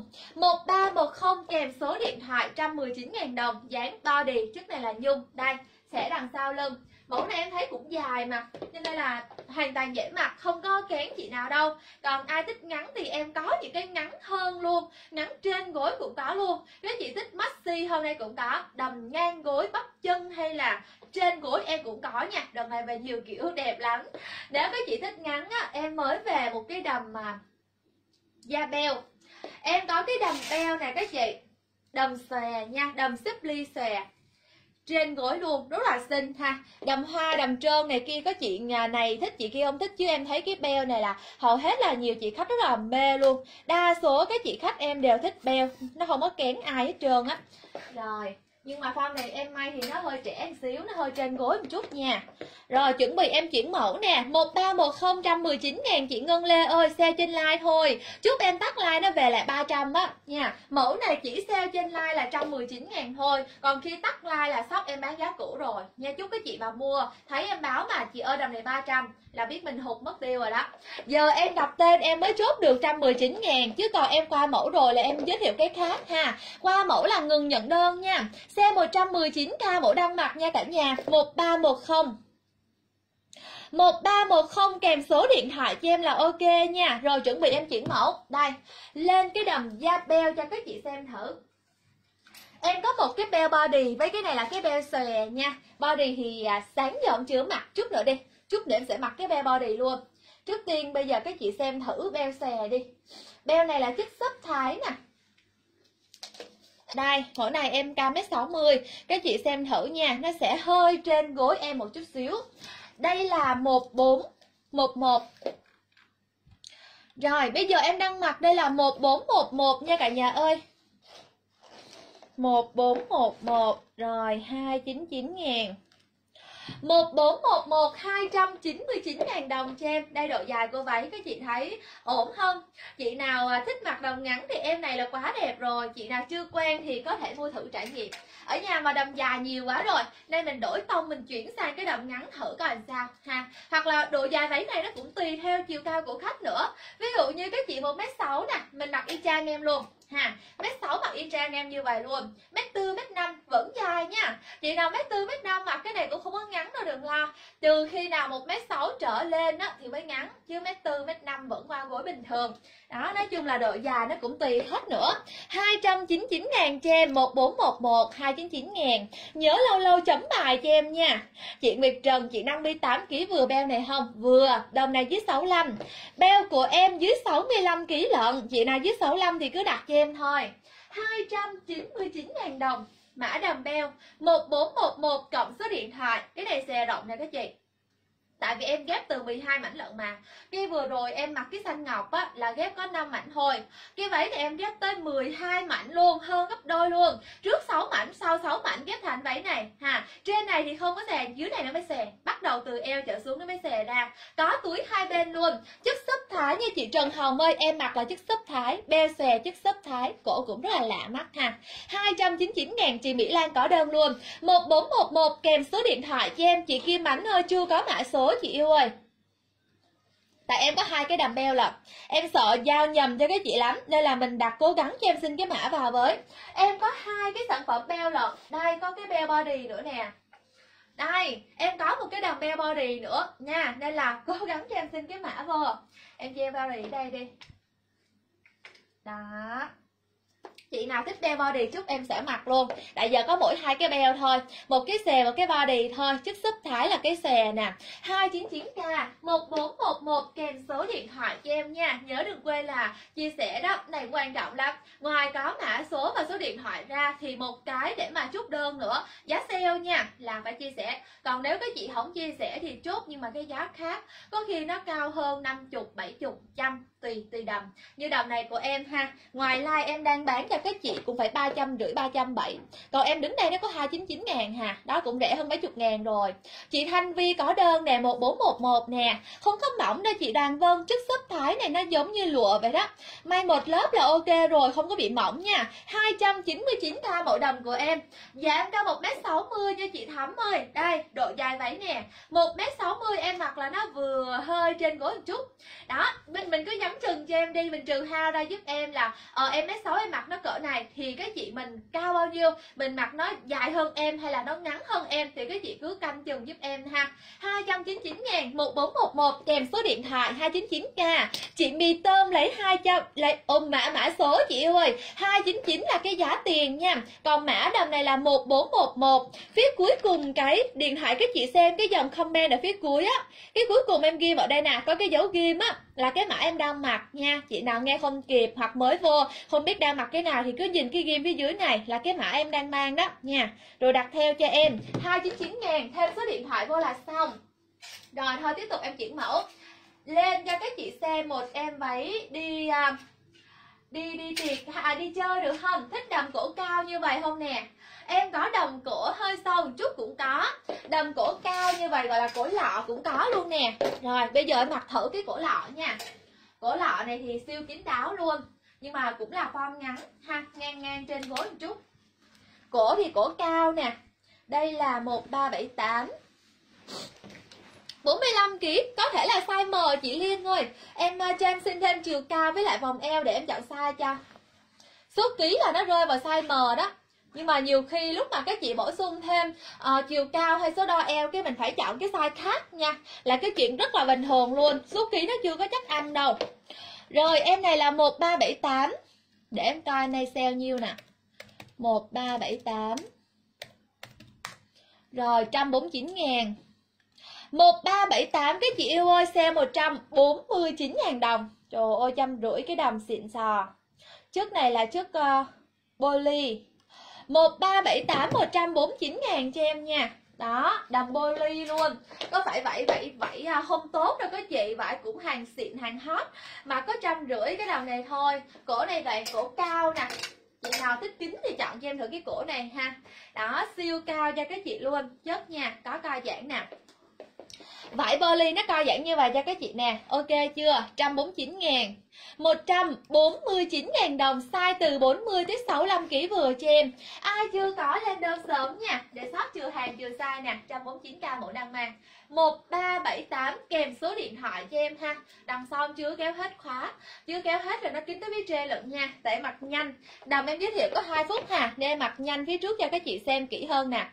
1310 kèm số điện thoại, 119.000 đồng. Dáng body, chiếc này là nhung. Đây, sẽ đằng sau lưng. Mẫu này em thấy cũng dài mà, cho nên là hoàn toàn dễ mặc, không có kén chị nào đâu. Còn ai thích ngắn thì em có những cái ngắn hơn luôn, ngắn trên gối cũng có luôn. Nếu chị thích maxi hôm nay cũng có, đầm ngang gối, bắp chân hay là trên gối em cũng có nha. Đầm này về nhiều kiểu đẹp lắm. Nếu các chị thích ngắn á, em mới về một cái đầm mà da beo. Em có cái đầm beo này các chị, đầm xòe nha, đầm xếp ly xòe trên gối luôn, rất là xinh ha. Đầm hoa, đầm trơn này kia, có chị nhà này thích, chị kia không thích, chứ em thấy cái beo này là hầu hết là nhiều chị khách rất là mê luôn. Đa số các chị khách em đều thích beo, nó không có kén ai hết trơn á. Rồi, nhưng mà form này em may thì nó hơi trẻ một xíu, nó hơi trên gối một chút nha. Rồi chuẩn bị em chuyển mẫu nè. 1310 119.000 chị Ngân Lê ơi, sale trên like thôi. Chúc em tắt like nó về lại 300 á nha. Mẫu này chỉ sale trên like là 119.000 thôi. Còn khi tắt like là shop em bán giá cũ rồi nha. Chúc các chị vào mua, thấy em báo mà chị ơi đầm này 300 là biết mình hụt mất tiêu rồi đó. Giờ em đọc tên em mới chốt được 119.000, chứ còn em qua mẫu rồi là em giới thiệu cái khác ha. Qua mẫu là ngừng nhận đơn nha. Xe 119k mẫu đang mặc nha cả nhà. 1310 1310 kèm số điện thoại cho em là ok nha. Rồi chuẩn bị em chuyển mẫu. Đây, lên cái đầm da beo cho các chị xem thử. Em có một cái beo body với cái này là cái beo xòe nha. Body thì sáng giờ em chưa mặc, chút nữa đi, chút nữa em sẽ mặc cái beo body luôn. Trước tiên bây giờ các chị xem thử beo xòe đi. Beo này là chất xốp Thái nè. Đây, mỗi này em cao 1m60. Các chị xem thử nha, nó sẽ hơi trên gối em một chút xíu. Đây là 1411. Rồi, bây giờ em đang mặc đây là 1411 nha cả nhà ơi. 1411 rồi 299 ngàn. 1411 299.000 đồng cho em. Đây độ dài của váy các chị thấy ổn không? Chị nào thích mặc đầm ngắn thì em này là quá đẹp rồi. Chị nào chưa quen thì có thể mua thử trải nghiệm. Ở nhà mà đầm dài nhiều quá rồi nên mình đổi tông, mình chuyển sang cái đầm ngắn thử coi làm sao ha. Hoặc là độ dài váy này nó cũng tùy theo chiều cao của khách nữa. Ví dụ như các chị 1m6 nè, mình mặc y chang em luôn ha. 1m6 mặc y chang em như vậy luôn. 1m4, 1m5 vẫn dài nha. Chị nào 1m4, 1m5 mặc cái này cũng không có ngắn đâu, đừng lo. Từ khi nào 1m6 trở lên á thì mới ngắn, chứ 1m4, 1m5 vẫn qua gối bình thường. Đó, nói chung là độ dài nó cũng tùy hết nữa. 299.000 cho em. 1411 299.000. Nhớ lâu lâu chấm bài cho em nha. Chị Nguyệt Trần, chị 58kg vừa beo này không? Vừa, đầm này dưới 65. Beo của em dưới 65kg lận. Chị nào dưới 65 thì cứ đặt cho em thôi. 299.000 đồng. Mã đầm beo 1411 cộng số điện thoại. Cái này xòe rộng nè các chị. Tại vì em ghép từ 12 mảnh lận mà. Cái vừa rồi em mặc cái xanh ngọc á là ghép có 5 mảnh thôi. Cái váy này em ghép tới 12 mảnh luôn, hơn gấp đôi luôn. Trước 6 mảnh, sau 6 mảnh ghép thành váy này ha. Trên này thì không có xè, dưới này nó mới xè. Bắt đầu từ eo trở xuống nó mới xè ra. Có túi hai bên luôn. Chất xốp Thái nha chị Trần Hồng ơi, em mặc là chất xốp Thái, beo xòe chất xốp Thái, cổ cũng rất là lạ mắt ha. 299.000 chị Mỹ Lan có đơn luôn. 1411 kèm số điện thoại cho em. Chị Kim Ánh ơi, chưa có mã số chị yêu ơi. Tại em có hai cái đầm beo lận, em sợ giao nhầm cho các chị lắm nên là mình đặt cố gắng cho em xin cái mã vào với. Em có hai cái sản phẩm beo lận. Đây có cái beo body nữa nè. Đây em có một cái đầm beo body nữa nha, nên là cố gắng cho em xin cái mã vô. Em cho em body ở đây đi. Đó, chị nào thích beo body chút em sẽ mặc luôn. Tại giờ có mỗi hai cái beo thôi, một cái xè, một cái body thôi. Chất xốp Thái là cái xè nè. 299k 1411 kèm số điện thoại cho em nha. Nhớ đừng quên là chia sẻ đó, này quan trọng lắm. Ngoài có mã số và số điện thoại ra thì một cái để mà chốt đơn nữa, giá sale nha, là phải chia sẻ. Còn nếu các chị không chia sẻ thì chốt nhưng mà cái giá khác, có khi nó cao hơn 50, 70, 100 tùy đầm. Như đầm này của em ha, ngoài like em đang bán cho các chị cũng phải 350, 370. Còn em đứng đây nó có 299.000 hà. Đó cũng rẻ hơn mấy chục ngàn rồi. Chị Thanh Vi có đơn nè, 1411 nè. Không có mỏng đâu chị Đoàn Vân. Chất xốp Thái này nó giống như lụa vậy đó. May một lớp là ok rồi, không có bị mỏng nha. 299k mẫu đầm của em. Dạ em cao 1m60 nha chị Thắm ơi. Đây, độ dài váy nè, 1m60 em mặc là nó vừa hơi trên gối một chút. Đó, mình cứ nhắm chừng cho em đi, mình trừ hao ra giúp em là em m6 em mặc nó cỡ này thì cái chị mình cao bao nhiêu, mình mặc nó dài hơn em hay là nó ngắn hơn em thì cái chị cứ canh chừng giúp em ha. 299.000 1411 kèm số điện thoại 299k. Chị Mì Tôm lấy 200 lấy mã số chị yêu ơi. 299 là cái giá tiền nha. Còn mã đầm này là 1411. Phía cuối cùng cái điện thoại các chị xem cái dòng comment ở phía cuối á. Cái cuối cùng em ghim ở đây nè, có cái dấu ghim á, là cái mã em đang mặc nha. Chị nào nghe không kịp hoặc mới vô không biết đang mặc cái nào thì cứ nhìn cái ghim phía dưới này là cái mã em đang mang đó nha. Rồi đặt theo cho em. 299.000 thêm số điện thoại vô là xong. Rồi thôi tiếp tục em chuyển mẫu. Lên cho các chị xem một em váy đi tiệc đi chơi được không? Thích đầm cổ cao như vậy không nè? Em có đầm cổ hơi sâu một chút cũng có. Đầm cổ cao như vậy gọi là cổ lọ cũng có luôn nè. Rồi bây giờ em mặc thử cái cổ lọ nha. Cổ lọ này thì siêu kín đáo luôn, nhưng mà cũng là form ngắn ha, ngang trên gối một chút. Cổ thì cổ cao nè. Đây là 1378, 45kg, có thể là size M chị Liên ơi. Em cho em xin thêm chiều cao với lại vòng eo để em chọn size cho. Số ký là nó rơi vào size M đó. Nhưng mà nhiều khi lúc mà các chị bổ sung thêm chiều cao hay số đo eo cái mình phải chọn cái size khác nha, là cái chuyện rất là bình thường luôn, số ký nó chưa có chắc ăn đâu. Rồi em này là 1378, để em coi này sale nhiêu nè, 1378 rồi 149.000. 1378 các chị yêu ơi, sale 149.000 đồng. Trời ơi, 150 cái đầm xịn sò. Chất này là chất poly. 1378 149.000 cho em nha. Đó, đầm poly luôn. Có phải vậy không tốt đâu các chị, vậy cũng hàng xịn hàng hot mà có 150 cái đầm này thôi. Cổ này vậy, cổ cao nè. Chị nào thích kính thì chọn cho em thử cái cổ này ha. Đó, siêu cao cho các chị luôn. Chất nha, có co giãn nè. Vải poly nó co giãn như vậy cho các chị nè. Ok chưa? 149.000. 149.000 đồng, size từ 40 tới 65 kg vừa cho em. Ai chưa có lên đơn sớm nha, để shop chưa hàng chưa size nè. 149k mỗi đang mang. 1378 kèm số điện thoại cho em ha. Đằng sau chưa kéo hết khóa, chưa kéo hết rồi nó kín tới phía trên lận nha, để mặc nhanh. Đầm em giới thiệu có 2 phút ha, nên mặc nhanh phía trước cho các chị xem kỹ hơn nè.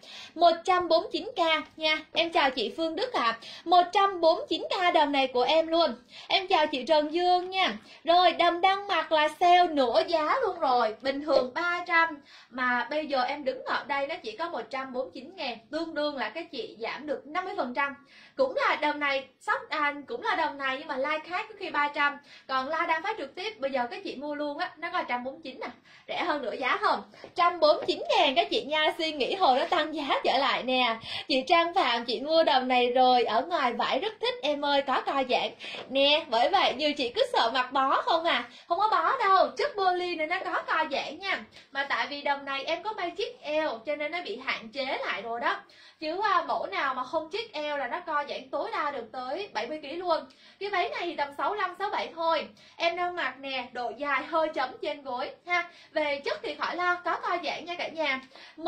149k nha. Em chào chị Phương Đức ạ. 149k đầm này của em luôn. Em chào chị Trần Dương nha. Rồi đầm đang mặc là sale nửa giá luôn rồi, bình thường 300 mà bây giờ em đứng ở đây nó chỉ có 149.000, tương đương là các chị giảm được 50%. Cũng là đầm này shop cũng là đầm này nhưng mà like khác có khi 300, còn like đang phát trực tiếp bây giờ các chị mua luôn á, nó có 149 nè, rẻ hơn nửa giá không. 149.000 các chị nha, suy nghĩ hồi nó tăng giá trở lại nè. Chị Trang Phạm chị mua đầm này rồi, ở ngoài vải rất thích em ơi, có co giãn nè, bởi vậy nhiều chị cứ sợ mặc bó không à, không có bó đâu, chất poly này nó có co giãn nha, mà tại vì đầm này em có may chiếc eo cho nên nó bị hạn chế lại rồi đó, chứ mẫu nào mà không chiếc eo là nó co giãn tối đa được tới 70 kg luôn. Cái váy này thì tầm 65 67 thôi. Em đang mặc nè, độ dài hơi chấm trên gối ha. Về chất thì khỏi lo, có co giãn nha cả nhà.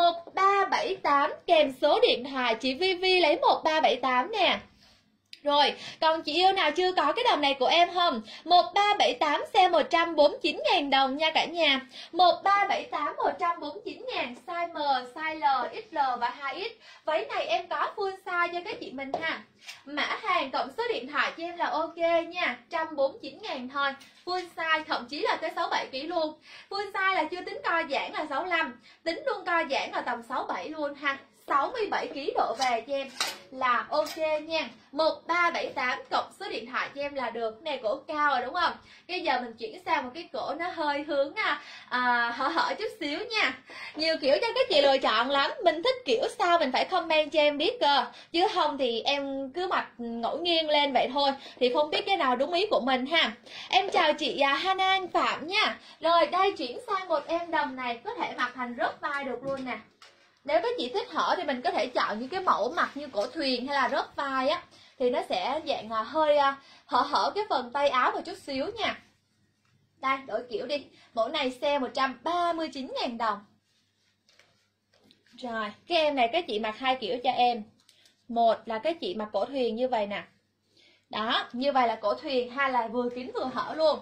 1378 kèm số điện thoại chị Vivi lấy 1378 nè. Rồi, còn chị yêu nào chưa có cái đầm này của em không? 1378 xe 149.000 đồng nha cả nhà. 1378 149.000, size M, size L, XL và 2X. Váy này em có full size cho các chị mình ha. Mã hàng cộng số điện thoại cho em là ok nha. 149.000 thôi. Full size thậm chí là tới 67 kg luôn. Full size là chưa tính co giãn là 65, tính luôn co giãn là tầm 67 luôn ha. 67 kg độ về cho em là ok nha. 1378 cộng số điện thoại cho em là được. Này cổ cao rồi đúng không? Bây giờ mình chuyển sang một cái cổ nó hơi hướng hở chút xíu nha. Nhiều kiểu cho các chị lựa chọn lắm. Mình thích kiểu sao mình phải comment cho em biết cơ, chứ không thì em cứ mặc ngẫu nhiên lên vậy thôi thì không biết cái nào đúng ý của mình ha. Em chào chị Hana Anh Phạm nha. Rồi đây chuyển sang một em đầm này có thể mặc thành rớt vai được luôn nè. Nếu các chị thích hở thì mình có thể chọn những cái mẫu mặc như cổ thuyền hay là rớt vai á, thì nó sẽ dạng hơi hở cái phần tay áo một chút xíu nha. Đây, đổi kiểu đi. Mẫu này sale 139.000 đồng. Rồi, cái em này các chị mặc 2 kiểu cho em. Một là các chị mặc cổ thuyền như vậy nè. Đó, như vậy là cổ thuyền, hai là vừa kín vừa hở luôn.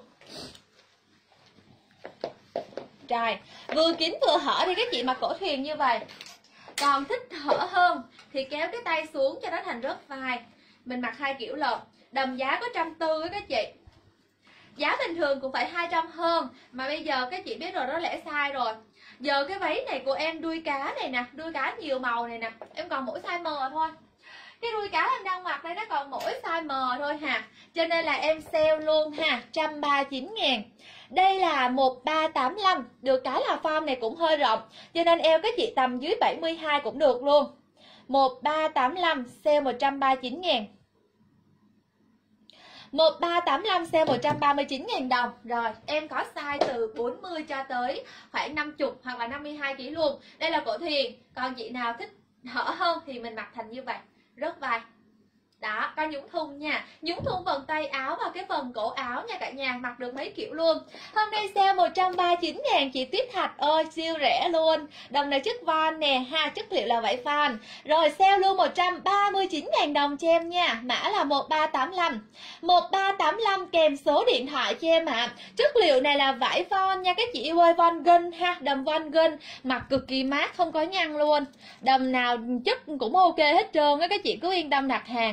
Rồi, vừa kín vừa hở thì các chị mặc cổ thuyền như vậy. Còn thích hở hơn thì kéo cái tay xuống cho nó thành rớt vai. Mình mặc 2 kiểu lộn. Đầm giá có 140 các chị. Giá bình thường cũng phải 200 hơn, mà bây giờ các chị biết rồi đó, lẻ sai rồi. Giờ cái váy này của em đuôi cá này nè, đuôi cá nhiều màu này nè, em còn mỗi size M thôi. Cái đuôi cá em đang mặc đây nó còn mỗi size M thôi hà. Cho nên là em sale luôn ha, 139.000. Đây là 1385, được cái là form này cũng hơi rộng, cho nên eo các chị tầm dưới 72 cũng được luôn. 1385 sale 139.000. 1385 sale 139.000 đồng. Rồi, em có size từ 40 cho tới khoảng 50 hoặc là 52 kg luôn. Đây là cổ thuyền. Còn chị nào thích hở hơn thì mình mặc thành như vậy, rớt vai. Đó, con nhúng thun nha. Nhúng thun phần tay áo và cái phần cổ áo nha cả nhà. Mặc được mấy kiểu luôn. Hôm nay sale 139.000 chị Tuyết Thạch ơi, siêu rẻ luôn. Đầm này chất van nè ha, chất liệu là vải fan. Rồi sale luôn 139.000 đồng cho em nha. Mã là 1385. 1385 kèm số điện thoại cho em ạ. Chất liệu này là vải von nha các chị yêu ơi, von gun ha, đầm von gun. Mặc cực kỳ mát, không có nhăn luôn. Đầm nào chất cũng ok hết trơn á, các chị cứ yên tâm đặt hàng.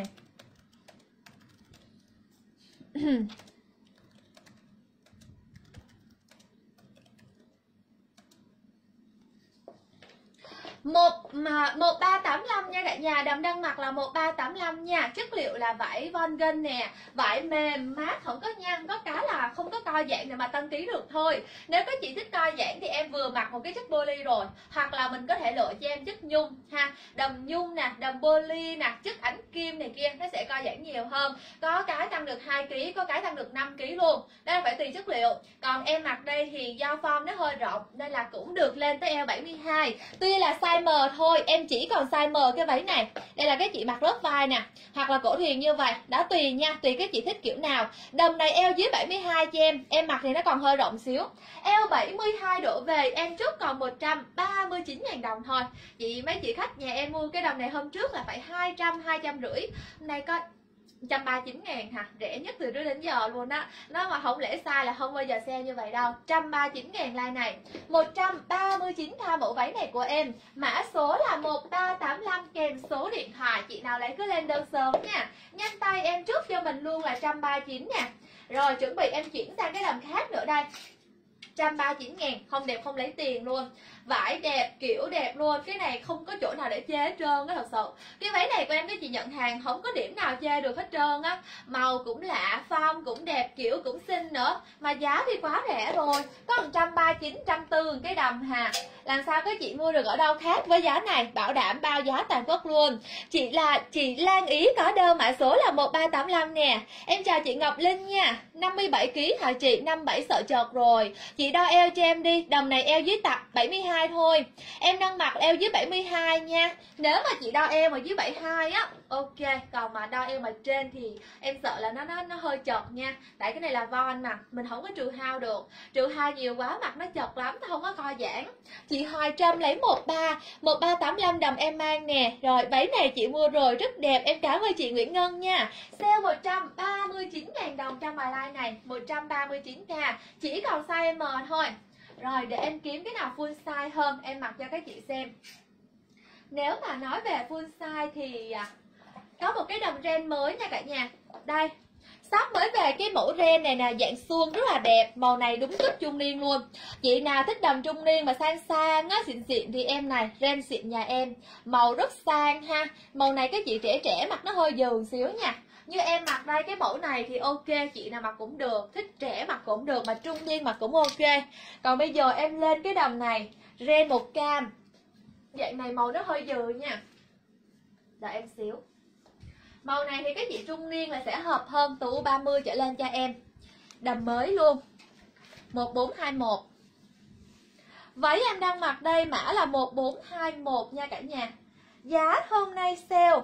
Một 1385 nha cả nhà. Đầm đang mặc là 1385 nha. Chất liệu là vải von gun nè, vải mềm mát, không có nhăn. Có cái là không có co giãn để mà tăng ký được thôi. Nếu các chị thích co giãn thì em vừa mặc một cái chất poly rồi, hoặc là mình có thể lựa cho em chất nhung ha. Đầm nhung nè, đầm poly nè, chất ảnh kim này kia, nó sẽ co giãn nhiều hơn. Có cái tăng được 2 kg, có cái tăng được 5 kg luôn. Đây là phải tùy chất liệu. Còn em mặc đây thì do form nó hơi rộng nên là cũng được lên tới eo 72. Tuy là size M thôi, em chỉ còn size M cái váy này. Đây là các chị mặc lớp vai nè, hoặc là cổ thuyền như vậy. Đó tùy nha, tùy các chị thích kiểu nào. Đầm này eo dưới 72 cho em mặc thì nó còn hơi rộng xíu. Eo 72 đổ về em chốt còn 139.000 đồng thôi. Mấy chị khách nhà em mua cái đầm này hôm trước là phải 200, 250. Hôm nay có 139.000 hả, rẻ nhất từ trước đến giờ luôn á. Nó mà không lẽ sai là không bao giờ sale như vậy đâu. 139.000 like này. 139k mẫu váy này của em. Mã số là 1385 kèm số điện thoại. Chị nào lấy cứ lên đơn sớm nha. Nhanh tay em chốt cho mình luôn là 139 nè. Rồi chuẩn bị em chuyển sang cái đầm khác nữa đây. 139.000, không đẹp không lấy tiền luôn. Vải đẹp, kiểu đẹp luôn. Cái này không có chỗ nào để chê hết trơn á, thật sự. Cái váy này của em các chị nhận hàng không có điểm nào chê được hết trơn á. Màu cũng lạ, form cũng đẹp, kiểu cũng xinh nữa. Mà giá thì quá rẻ rồi. Có 139, 140 cái đầm hà. Làm sao các chị mua được ở đâu khác với giá này. Bảo đảm bao giá toàn quốc luôn. Chị Lan Ý có đơn mã số là 1385 nè. Em chào chị Ngọc Linh nha. 57kg hả chị? 57 sợ chợt rồi. Chị đo eo cho em đi. Đầm này eo dưới tập 72 thôi. Em đang mặc eo dưới 72 nha. Nếu mà chị đo eo mà dưới 72 á, ok. Còn mà đo eo mà trên thì em sợ là nó hơi chật nha. Tại cái này là von mà, mình không có trừ hao được. Trừ hao nhiều quá mặt nó chật lắm, nó không có co giãn. Chị Hoài Trâm lấy 1385 đầm em mang nè. Rồi váy này chị mua rồi, rất đẹp. Em cảm ơn chị Nguyễn Ngân nha. Sale 139.000 đồng trong bài live này. 139k. Chỉ còn size M thôi. Rồi để em kiếm cái nào full size hơn em mặc cho các chị xem. Nếu mà nói về full size thì có một cái đầm ren mới nha cả nhà. Đây, sắp mới về cái mẫu ren này nè, dạng suông rất là đẹp. Màu này đúng chất trung niên luôn. Chị nào thích đầm trung niên mà sang sang á, xịn xịn thì em này, ren xịn nhà em. Màu rất sang ha. Màu này các chị trẻ trẻ mặc nó hơi dườn xíu nha. Như em mặc đây cái mẫu này thì ok, chị nào mặc cũng được. Thích trẻ mặc cũng được, mà trung niên mặc cũng ok. Còn bây giờ em lên cái đầm này, ren một cam. Dạng này màu nó hơi dừ nha. Đợi em xíu. Màu này thì các chị trung niên là sẽ hợp hơn, từ U30 trở lên cho em. Đầm mới luôn. 1421. Váy em đang mặc đây mã là 1421 nha cả nhà. Giá hôm nay sale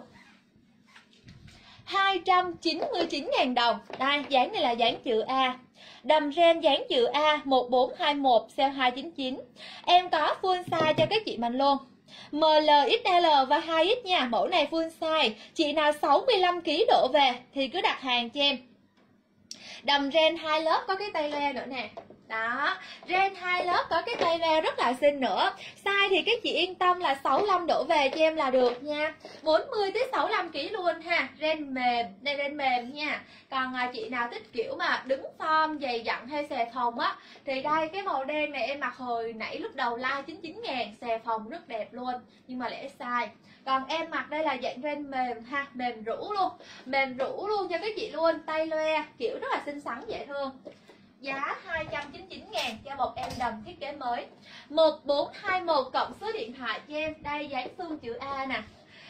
299.000 đồng. Đây, dáng này là dáng chữ A. Đầm ren dáng chữ A 1421 sale 299. Em có full size cho các chị mình luôn. ML, XL và 2X nha. Mẫu này full size. Chị nào 65kg đổ về thì cứ đặt hàng cho em. Đầm ren 2 lớp có cái tay le nữa nè. Đó, ren 2 lớp có cái tay le rất là xinh nữa. Size thì các chị yên tâm là 65 đổ về cho em là được nha. 40 tới 65kg luôn ha. Ren mềm, đây ren mềm nha. Còn chị nào thích kiểu mà đứng form dày dặn hay xè phồng á thì đây cái màu đen này em mặc hồi nãy lúc đầu like 99.000, xè phồng rất đẹp luôn. Nhưng mà lẻ size. Còn em mặc đây là dạng ren mềm ha, mềm rũ luôn. Mềm rũ luôn cho các chị luôn, tay loe, kiểu rất là xinh xắn dễ thương. Giá 299.000 cho một em đầm thiết kế mới. 1421 cộng số điện thoại cho em. Đây dáng xương chữ A nè.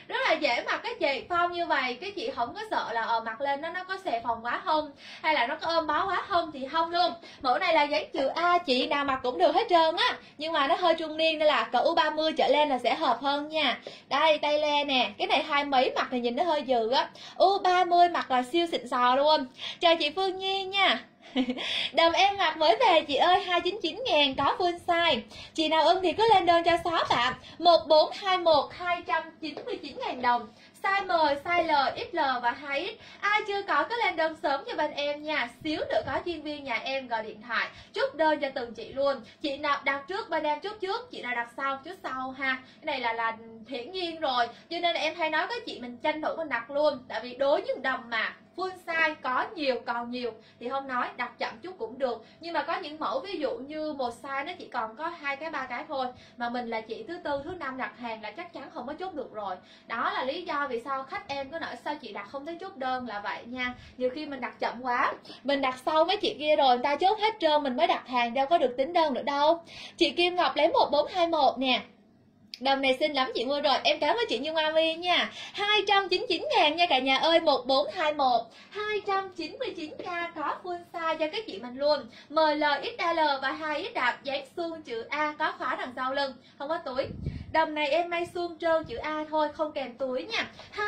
rất là dễ mặc cái chị. Form như vậy cái chị không có sợ là mặc lên nó có xề phồng quá không, hay là nó có ôm bó quá không, thì không luôn. Mẫu này là dáng chữ A, chị nào mặc cũng được hết trơn á, nhưng mà nó hơi trung niên nên là cỡ U30 trở lên là sẽ hợp hơn nha. Đây tay le nè, cái này 20 mấy mặc thì nhìn nó hơi dừ á, U30 mặc là siêu xịn sò luôn. Chào chị Phương Nhi nha. Đầm em mặc mới về chị ơi, 299.000 có full size. Chị nào ưng thì cứ lên đơn cho shop ạ. 1421 299.000 đồng. Size M, size L, XL và 2X. Ai chưa có cứ lên đơn sớm cho bên em nha. Xíu nữa có chuyên viên nhà em gọi điện thoại chốt đơn cho từng chị luôn. Chị nào đặt trước bên em chốt trước, chị nào đặt sau chốt sau ha. Cái này là hiển nhiên rồi, cho nên là em hay nói với chị mình tranh thủ mình đặt luôn. Tại vì đối với đầm mà full size có nhiều còn nhiều thì không nói, đặt chậm chút cũng được. Nhưng mà có những mẫu ví dụ như một size nó chỉ còn có 2 cái 3 cái thôi, mà mình là chị thứ tư thứ năm đặt hàng là chắc chắn không có chốt được rồi. Đó là lý do vì sao khách em có nói sao chị đặt không thấy chốt đơn là vậy nha. Nhiều khi mình đặt chậm quá, mình đặt sau mấy chị kia rồi người ta chốt hết trơn, mình mới đặt hàng đâu có được tính đơn nữa đâu. Chị Kim Ngọc lấy 1421 nè. Đầm này xinh lắm chị mua rồi. Em cảm ơn chị Nhung Ami nha. 299.000 nha cả nhà ơi. 1421 299k có full size cho các chị mình luôn. ML, XL và 2X đạp dáng suông chữ A, có khóa đằng sau lưng, không có túi. Đầm này em may suông trơn chữ A thôi, không kèm túi nha.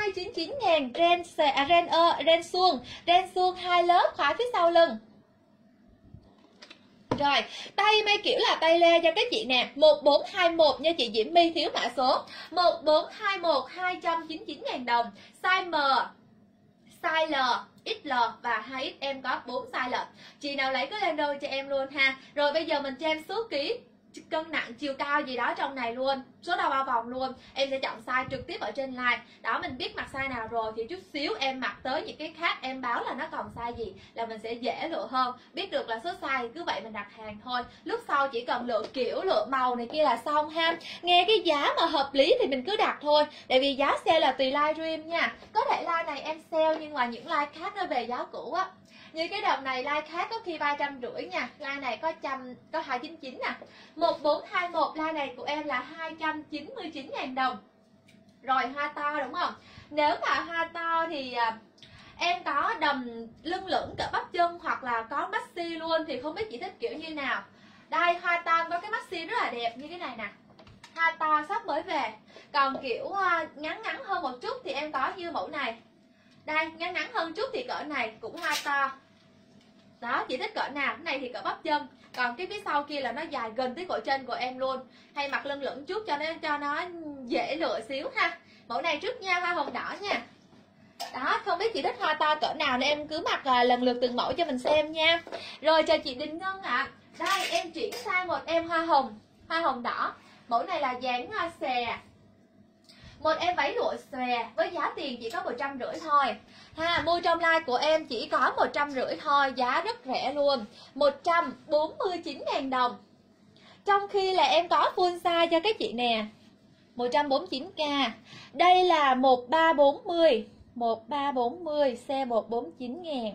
299.000 ren suông 2 lớp, khóa phía sau lưng. Rồi, tay may kiểu là tay le cho các chị nè. 1421 nha chị Diễm My, thiếu mã số. 1421 299.000 đồng. Size M, size L, XL và 2X em có 4 size lận. Chị nào lấy cứ lên đơn cho em luôn ha. Rồi bây giờ mình cho em số ký, cân nặng, chiều cao gì đó trong này luôn, số đo bao vòng luôn. Em sẽ chọn size trực tiếp ở trên live. Đó, mình biết mặc size nào rồi thì chút xíu em mặc tới những cái khác em báo là nó còn size gì là mình sẽ dễ lựa hơn. Biết được là số size cứ vậy mình đặt hàng thôi. Lúc sau chỉ cần lựa kiểu, lựa màu này kia là xong ha. Nghe cái giá mà hợp lý thì mình cứ đặt thôi. Tại vì giá sale là tùy livestream nha. Có thể live này em sale nhưng mà những live khác nó về giá cũ á. Như cái đợt này like khác có khi 350 nha, like này có 299 nè. 1421 like này của em là 299.000 đồng. Rồi hoa to đúng không? Nếu mà hoa to thì em có đầm lưng lửng cỡ bắp chân hoặc là có maxi luôn, thì không biết chị thích kiểu như nào. Đây hoa to có cái maxi rất là đẹp như cái này nè. Hoa to sắp mới về. Còn kiểu ngắn ngắn hơn một chút thì em có như mẫu này. Đây ngắn ngắn hơn chút thì cỡ này cũng hoa to. Đó, chị thích cỡ nào, cái này thì cỡ bắp chân, còn cái phía sau kia là nó dài gần tới cổ chân của em luôn. Hay mặc lưng lửng chút cho nó dễ lựa xíu ha. Mẫu này trước nha, hoa hồng đỏ nha. Đó, không biết chị thích hoa to cỡ nào nên em cứ mặc lần lượt từng mẫu cho mình xem nha. Rồi chào chị Đình Ngân ạ. Đây em chuyển sang một em hoa hồng đỏ. Mẫu này là dáng xòe. Một em váy lụa xòe với giá tiền chỉ có 150 thôi ha. Mua trong live của em chỉ có 150 thôi, giá rất rẻ luôn, 149.000 đồng. Trong khi là em có full size cho các chị nè, 149k. Đây là 1340 xe 149.000,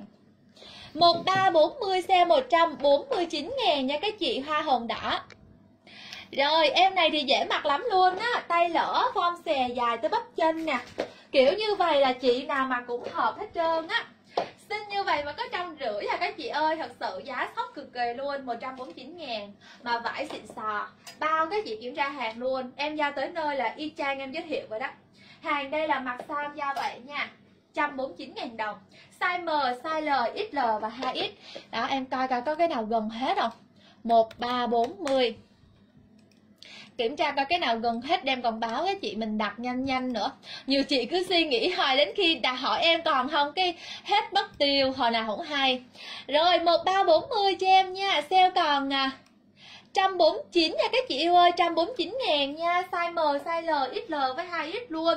1340 xe 149.000 nha các chị hoa hồng đỏ. Rồi em này thì dễ mặc lắm luôn á, tay lỡ form xòe dài tới bắp chân nè. Kiểu như vậy là chị nào mà cũng hợp hết trơn á. Xinh như vậy mà có 150 à các chị ơi, thật sự giá sốc cực kỳ luôn, 149.000 mà vải xịn sò. Bao các chị kiểm tra hàng luôn, em giao tới nơi là y chang em giới thiệu vậy đó. Hàng đây là mặc sao giao vậy nha. 149.000 đồng. Size M, size L, XL và 2X. Đó em coi coi có cái nào gần hết không. 1340. Kiểm tra coi cái nào gần hết đem còn báo các chị mình đặt nhanh nhanh nữa. Nhiều chị cứ suy nghĩ hoài đến khi đã hỏi em còn không cái hết mất tiêu, hồi nào không hay. Rồi 1340 cho em nha, sale còn 149 nha các chị yêu ơi, 149.000 nha, size M, size L, XL với 2X luôn.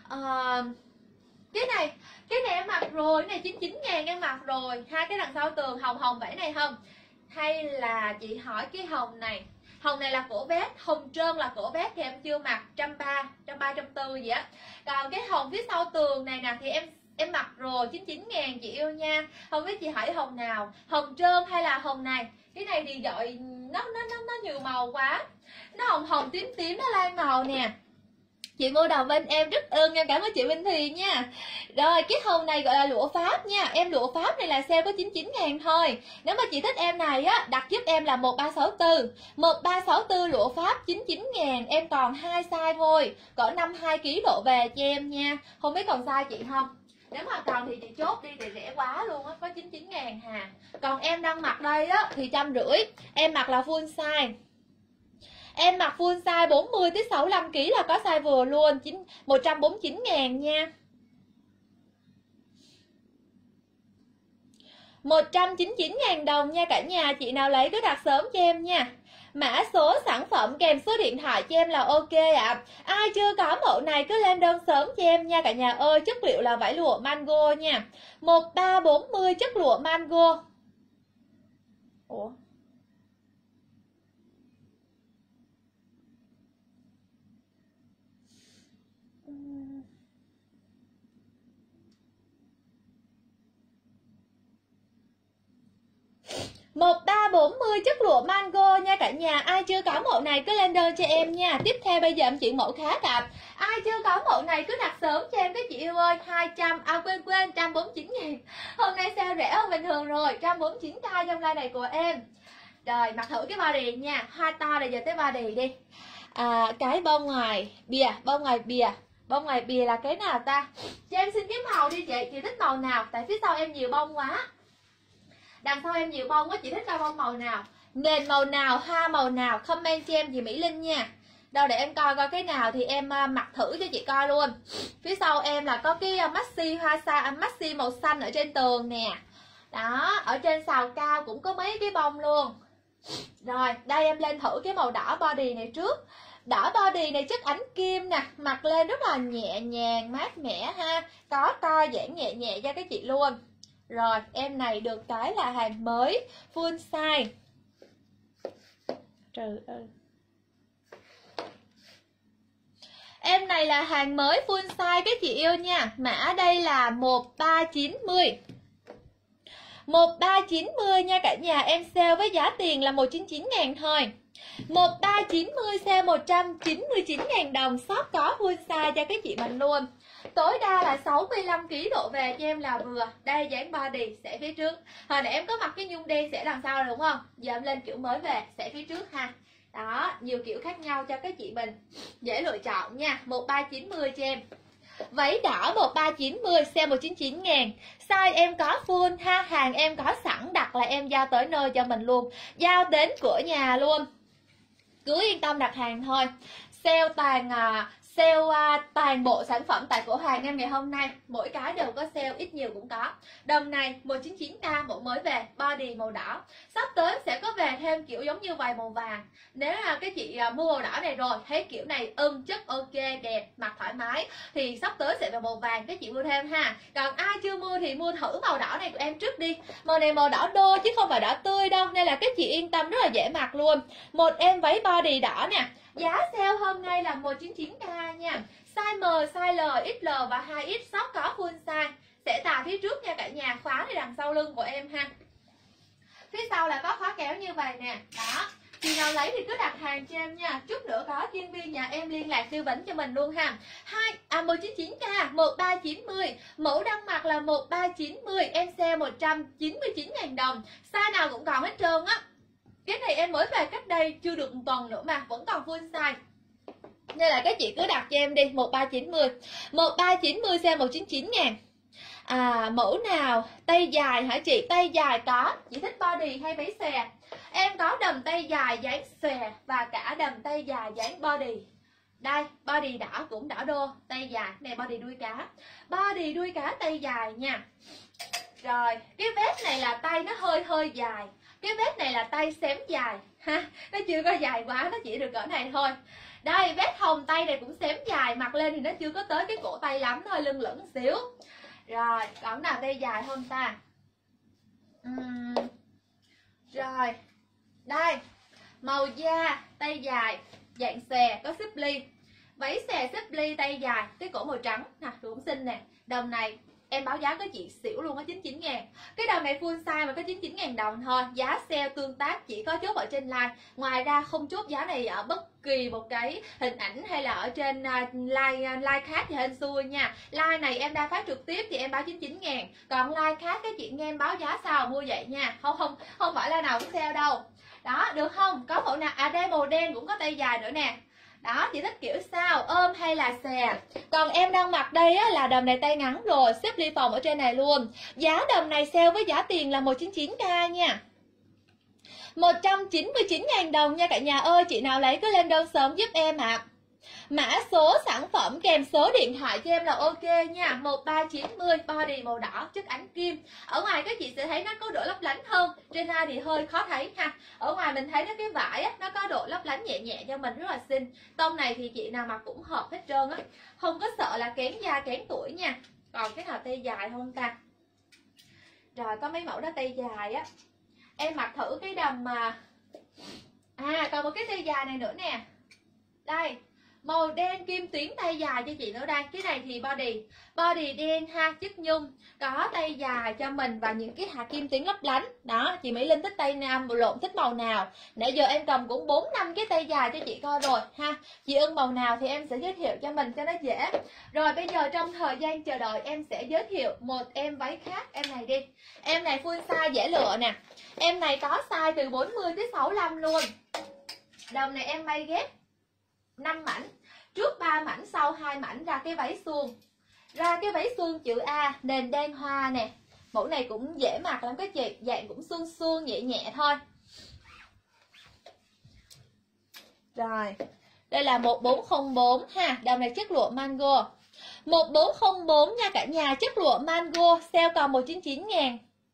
Cái này em mặc rồi, cái này 99.000 em mặc rồi. Hai cái đằng sau tường hồng hồng vậy này không? Hay là chị hỏi cái hồng này. Hồng này là cổ vest, hồng trơn là cổ vest thì em chưa mặc, 130, 140 gì á. Còn cái hồng phía sau tường này nè thì em mặc rồi, 99.000 chị yêu nha. Không biết chị hỏi hồng nào, hồng trơn hay là hồng này. Cái này thì gọi nó nhiều màu quá. Nó hồng hồng tím tím nó lai màu nè. Chị mua đầu bên em rất ơn, em cảm ơn chị Minh Thùy nha. Rồi cái hồng này gọi là lụa Pháp nha. Em lụa Pháp này là sale có 99.000 thôi. Nếu mà chị thích em này á, đặt giúp em là 1364. 1364 lụa Pháp 99.000. Em còn 2 size thôi, cỡ 52 kg độ về cho em nha. Không biết còn size chị không? Nếu mà còn thì chị chốt đi, thì rẻ quá luôn á, có 99.000 hà. Còn em đang mặc đây á thì 150. Em mặc là full size. Em mặc full size 40 tới 65 kg là có size vừa luôn, 149.000 nha. 199.000 đồng nha cả nhà. Chị nào lấy cứ đặt sớm cho em nha. Mã số sản phẩm kèm số điện thoại cho em là ok ạ. Ai chưa có mẫu này cứ lên đơn sớm cho em nha cả nhà ơi. Chất liệu là vải lụa mango nha. 1340 chất lụa mango. Ủa? Một 1340 chất lụa mango nha cả nhà. Ai chưa có mẫu này cứ lên đơn cho em nha. Tiếp theo bây giờ em chuyển mẫu khác ạ. Ai chưa có mẫu này cứ đặt sớm cho em các chị yêu ơi. 200, quên 149.000. Hôm nay sale rẻ hơn bình thường rồi, 149k trong live này của em. Rồi mặc thử cái body nha. Hoa to này, giờ tới body đi. Cái bông ngoài bìa, bông ngoài bìa là cái nào ta? Cho em xin cái màu đi chị thích màu nào? Tại phía sau em nhiều bông quá. Đằng sau em nhiều bông quá, chị thích bông màu nào? Nền màu nào, hoa màu nào? Comment cho em chị Mỹ Linh nha. Đâu để em coi cái nào thì em mặc thử cho chị coi luôn. Phía sau em là có cái maxi hoa maxi màu xanh ở trên tường nè. Đó, ở trên sào cao cũng có mấy cái bông luôn. Rồi, đây em lên thử cái màu đỏ body này trước. Đỏ body này chất ánh kim nè, mặc lên rất là nhẹ nhàng, mát mẻ ha. Có co giãn nhẹ nhẹ cho các chị luôn. Rồi, em này được cái là hàng mới, full size. Trời ơi. Em này là hàng mới full size các chị yêu nha. Mã đây là 1390. 1390 nha cả nhà. Em sale với giá tiền là 199.000 thôi. 1390 sale 199.000 đồng. Shop có full size cho các chị mình luôn. Tối đa là 65 kg độ về cho em là vừa. Đây dáng body sẽ phía trước. Hồi nãy em có mặc cái nhung đen sẽ đằng sau rồi đúng không? Giờ em lên kiểu mới về sẽ phía trước ha. Đó, nhiều kiểu khác nhau cho các chị mình dễ lựa chọn nha. 1390 cho em. Váy đỏ 1390 sale 199.000. Size em có full ha, hàng em có sẵn, đặt là em giao tới nơi cho mình luôn, giao đến cửa nhà luôn. Cứ yên tâm đặt hàng thôi. Sale toàn bộ sản phẩm tại cửa hàng em ngày hôm nay, mỗi cái đều có sale, ít nhiều cũng có. Đầm này 199k, mẫu mới về, body màu đỏ. Sắp tới sẽ có về thêm kiểu giống như vài màu vàng. Nếu là cái chị mua màu đỏ này rồi thấy kiểu này chất ok đẹp, mặc thoải mái thì sắp tới sẽ về màu vàng các chị mua thêm ha. Còn ai chưa mua thì mua thử màu đỏ này của em trước đi. Màu này màu đỏ đô chứ không phải đỏ tươi đâu, nên là các chị yên tâm rất là dễ mặc luôn. Một em váy body đỏ nè. Giá sale hôm nay là 199k nha. Size M, size L, XL và 2X, shop có full size. Sẽ tà phía trước nha cả nhà, khóa thì đằng sau lưng của em ha. Phía sau là có khóa kéo như vậy nè. Đó, chị nào lấy thì cứ đặt hàng cho em nha. Chút nữa có chuyên viên nhà em liên lạc tư vấn cho mình luôn ha. 199k, 1390. Mẫu đang mặc là 1390, em sale 199.000 đồng. Size nào cũng còn hết trơn á. Cái này em mới về cách đây chưa được một tuần nữa mà vẫn còn full size. Nên là các chị cứ đặt cho em đi. 1390. 1390 sale 199.000. Mẫu nào? Tay dài hả chị? Tay dài có. Chị thích body hay váy xòe? Em có đầm tay dài dáng xòe và cả đầm tay dài dáng body. Đây, body đỏ cũng đỏ đô, tay dài. Này body đuôi cá. Body đuôi cá tay dài nha. Rồi, cái vest này là tay nó hơi dài. Cái vest này là tay xém dài ha, nó chưa có dài quá, nó chỉ được cỡ này thôi. Đây, vest hồng tay này cũng xém dài, mặc lên thì nó chưa có tới cái cổ tay lắm, hơi lưng lửng xíu. Rồi, còn nào tay dài không ta? Rồi, đây, màu da, tay dài, dạng xòe, có xếp ly. Váy xòe xếp ly tay dài, cái cổ màu trắng nè, cũng xinh nè. Đầm này em báo giá có chị xỉu luôn á, 99 ngàn. Cái đầm này full size mà có 99 ngàn đồng thôi. Giá sale tương tác chỉ có chốt ở trên live. Ngoài ra không chốt giá này ở bất kỳ một cái hình ảnh hay là ở trên live khác thì hên xui nha. Live này em đang phát trực tiếp thì em báo 99 ngàn. Còn live khác cái chị nghe em báo giá sao mua vậy nha. Không phải là nào cũng sale đâu. Đó, được không? Có mẫu nào? À đây màu đen cũng có tay dài nữa nè. Đó, chị thích kiểu sao? Ôm hay là xè? Còn em đang mặc đây á, là đầm này tay ngắn rồi, xếp ly phòng ở trên này luôn. Giá đầm này sale với giá tiền là 199k nha. 199.000 đồng nha cả nhà ơi. Chị nào lấy cứ lên đơn sớm giúp em ạ. Mã số sản phẩm kèm số điện thoại cho em là ok nha. 1390 body màu đỏ chất ánh kim. Ở ngoài các chị sẽ thấy nó có độ lấp lánh hơn. Trên này thì hơi khó thấy ha. Ở ngoài mình thấy nó cái vải á, nó có độ lấp lánh nhẹ nhẹ cho mình rất là xinh. Tông này thì chị nào mặc cũng hợp hết trơn á. Không có sợ là kén da kén tuổi nha. Còn cái nào tay dài không ta? Rồi có mấy mẫu đó tay dài á. Em mặc thử cái đầm mà. À còn một cái tay dài này nữa nè. Đây, màu đen kim tuyến tay dài cho chị nữa đây. Cái này thì body đen ha, chất nhung, có tay dài cho mình và những cái hạt kim tuyến lấp lánh. Đó, chị Mỹ Linh thích tay nam lộn thích màu nào. Nãy giờ em cầm cũng 4-5 cái tay dài cho chị coi rồi ha. Chị ưng màu nào thì em sẽ giới thiệu cho mình cho nó dễ. Rồi bây giờ trong thời gian chờ đợi em sẽ giới thiệu một em váy khác. Em này đi. Em này full size dễ lựa nè. Em này có size từ 40 tới 65 luôn. Đầm này em may ghép 5 mảnh, trước 3 mảnh, sau 2 mảnh ra cái váy suông. Ra cái váy suông chữ A, nền đen hoa nè. Mẫu này cũng dễ mặc lắm các chị, dạng cũng suông suông nhẹ nhẹ thôi. Rồi, đây là 1404 ha, đầm này chất lụa mango. 1404 nha cả nhà, chất lụa mango, sale còn 199.000.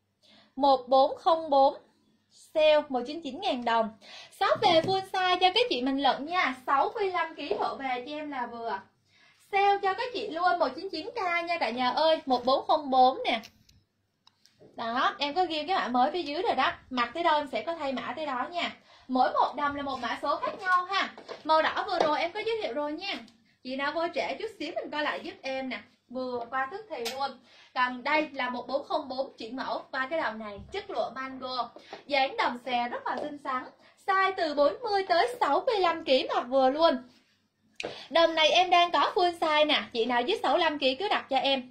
1404 sale 199.000 đồng. Shop về full size cho các chị mình lận nha. 65kg hộ về cho em là vừa. Sale cho các chị luôn 199k nha cả nhà ơi. 1404 nè. Đó, em có ghi cái mã mới phía dưới rồi đó. Mặc tới đâu em sẽ có thay mã tới đó nha. Mỗi một đầm là một mã số khác nhau ha. Màu đỏ vừa rồi em có giới thiệu rồi nha. Chị nào vô trễ chút xíu mình coi lại giúp em nè. Vừa qua tức thì luôn. Còn đây là 1404 chuyển mẫu qua cái đầm này, chất lụa mango. Dáng đầm xè rất là xinh xắn. Size từ 40 tới 65kg mặc vừa luôn. Đầm này em đang có full size nè. Chị nào dưới 65kg cứ đặt cho em.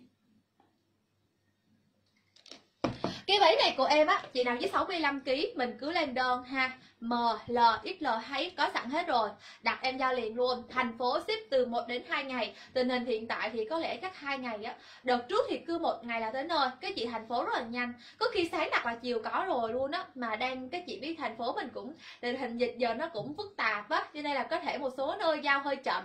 Cái váy này của em á, chị nào dưới 65kg mình cứ lên đơn ha. M, L, XL thấy có sẵn hết rồi. Đặt em giao liền luôn. Thành phố ship từ 1 đến 2 ngày. Tình hình hiện tại thì có lẽ chắc 2 ngày á. Đợt trước thì cứ 1 ngày là tới nơi. Cái chị thành phố rất là nhanh. Có khi sáng đặt là chiều có rồi luôn á. Mà đang cái chị biết thành phố mình cũng tình hình dịch giờ nó cũng phức tạp á. Cho nên là có thể một số nơi giao hơi chậm.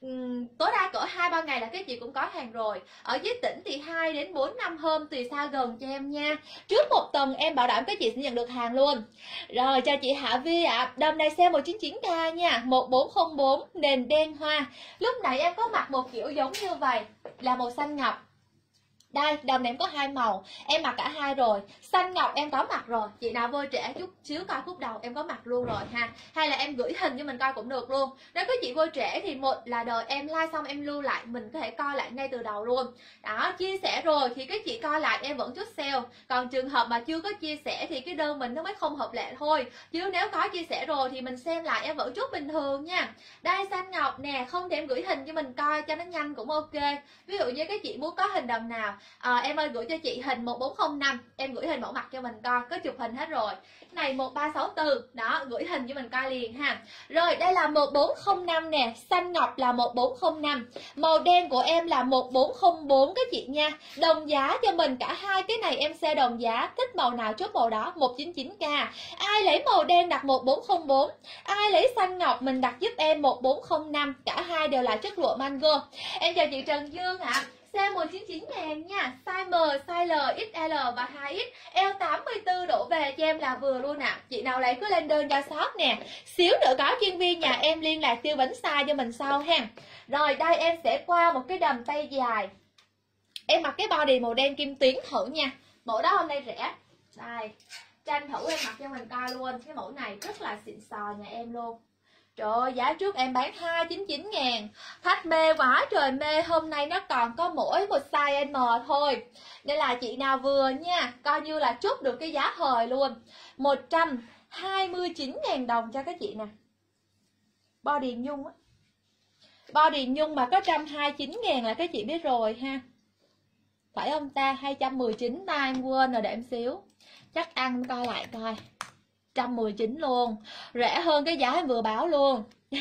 Tối đa cỡ 2-3 ngày là cái chị cũng có hàng rồi. Ở dưới tỉnh thì 2 đến 4-5 hôm tùy xa gần cho em nha. Trước 1 tuần em bảo đảm các chị sẽ nhận được hàng luôn. Rồi cho chị Hạ Vi ạ. Đầm này sale 199k nha. 1404 nền đen hoa. Lúc nãy em có mặc một kiểu giống như vậy là màu xanh ngọc. Đây, đầm này em có 2 màu. Em mặc cả 2 rồi. Xanh ngọc em có mặc rồi. Chị nào vô trễ chút xíu coi phút đầu em có mặc luôn rồi ha. Hay là em gửi hình cho mình coi cũng được luôn. Nếu có chị vô trễ thì một là đợi em like xong em lưu lại. Mình có thể coi lại ngay từ đầu luôn. Đó, chia sẻ rồi thì các chị coi lại em vẫn chốt sale. Còn trường hợp mà chưa có chia sẻ thì cái đơn mình nó mới không hợp lệ thôi. Chứ nếu có chia sẻ rồi thì mình xem lại em vẫn chốt bình thường nha. Đây xanh ngọc nè. Không thể em gửi hình cho mình coi cho nó nhanh cũng ok. Ví dụ như các chị muốn có hình đầm nào, em ơi gửi cho chị hình 1405. Em gửi hình mẫu mặt cho mình coi. Có chụp hình hết rồi. Này 1364. Đó, gửi hình cho mình coi liền ha. Rồi đây là 1405 nè. Xanh ngọc là 1405. Màu đen của em là 1404 các chị nha. Đồng giá cho mình cả hai cái này em xe đồng giá. Thích màu nào chốt màu đó. 199k. Ai lấy màu đen đặt 1404. Ai lấy xanh ngọc mình đặt giúp em 1405. Cả hai đều là chất lụa mango. Em chào chị Trần Dương ạ. Size 199.000 nha. Size M, size L, XL và 2X. Eo 84 đổ về cho em là vừa luôn ạ. Chị nào lấy cứ lên đơn cho shop nè. Xíu nữa có chuyên viên nhà em liên lạc tư vấn size cho mình sau ha. Rồi đây em sẽ qua một cái đầm tay dài. Em mặc cái body màu đen kim tuyến thử nha. Mẫu đó hôm nay rẻ. Đây, tranh thủ em mặc cho mình coi luôn. Cái mẫu này rất là xịn sò nhà em luôn. Trời ơi, giá trước em bán 299 ngàn. Khách mê quá trời mê. Hôm nay nó còn có mỗi một size M thôi. Nên là chị nào vừa nha, coi như là chốt được cái giá hời luôn. 129.000 đồng cho các chị nè. Body nhung á. Body nhung mà có 129 ngàn là các chị biết rồi ha. Phải không ta? 219 ta, em quên rồi, để em xíu. Chắc ăn coi lại coi. 119 luôn. Rẻ hơn cái giá em vừa báo luôn.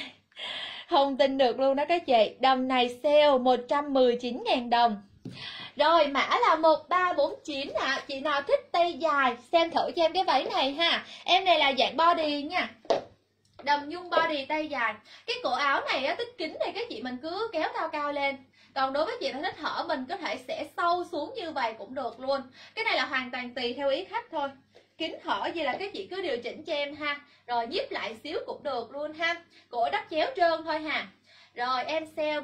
Không tin được luôn đó các chị. Đầm này sale 119.000 đồng. Rồi mã là 1349 ạ. Chị nào thích tay dài xem thử cho em cái váy này ha. Em này là dạng body nha. Đầm nhung body tay dài. Cái cổ áo này á, tích kính này các chị mình cứ kéo cao cao lên. Còn đối với chị nào thích hở mình có thể sẽ sâu xuống như vậy cũng được luôn. Cái này là hoàn toàn tùy theo ý khách thôi. Kính hở gì là các chị cứ điều chỉnh cho em ha. Rồi nhíp lại xíu cũng được luôn ha. Cổ đắp chéo trơn thôi ha. Rồi em sale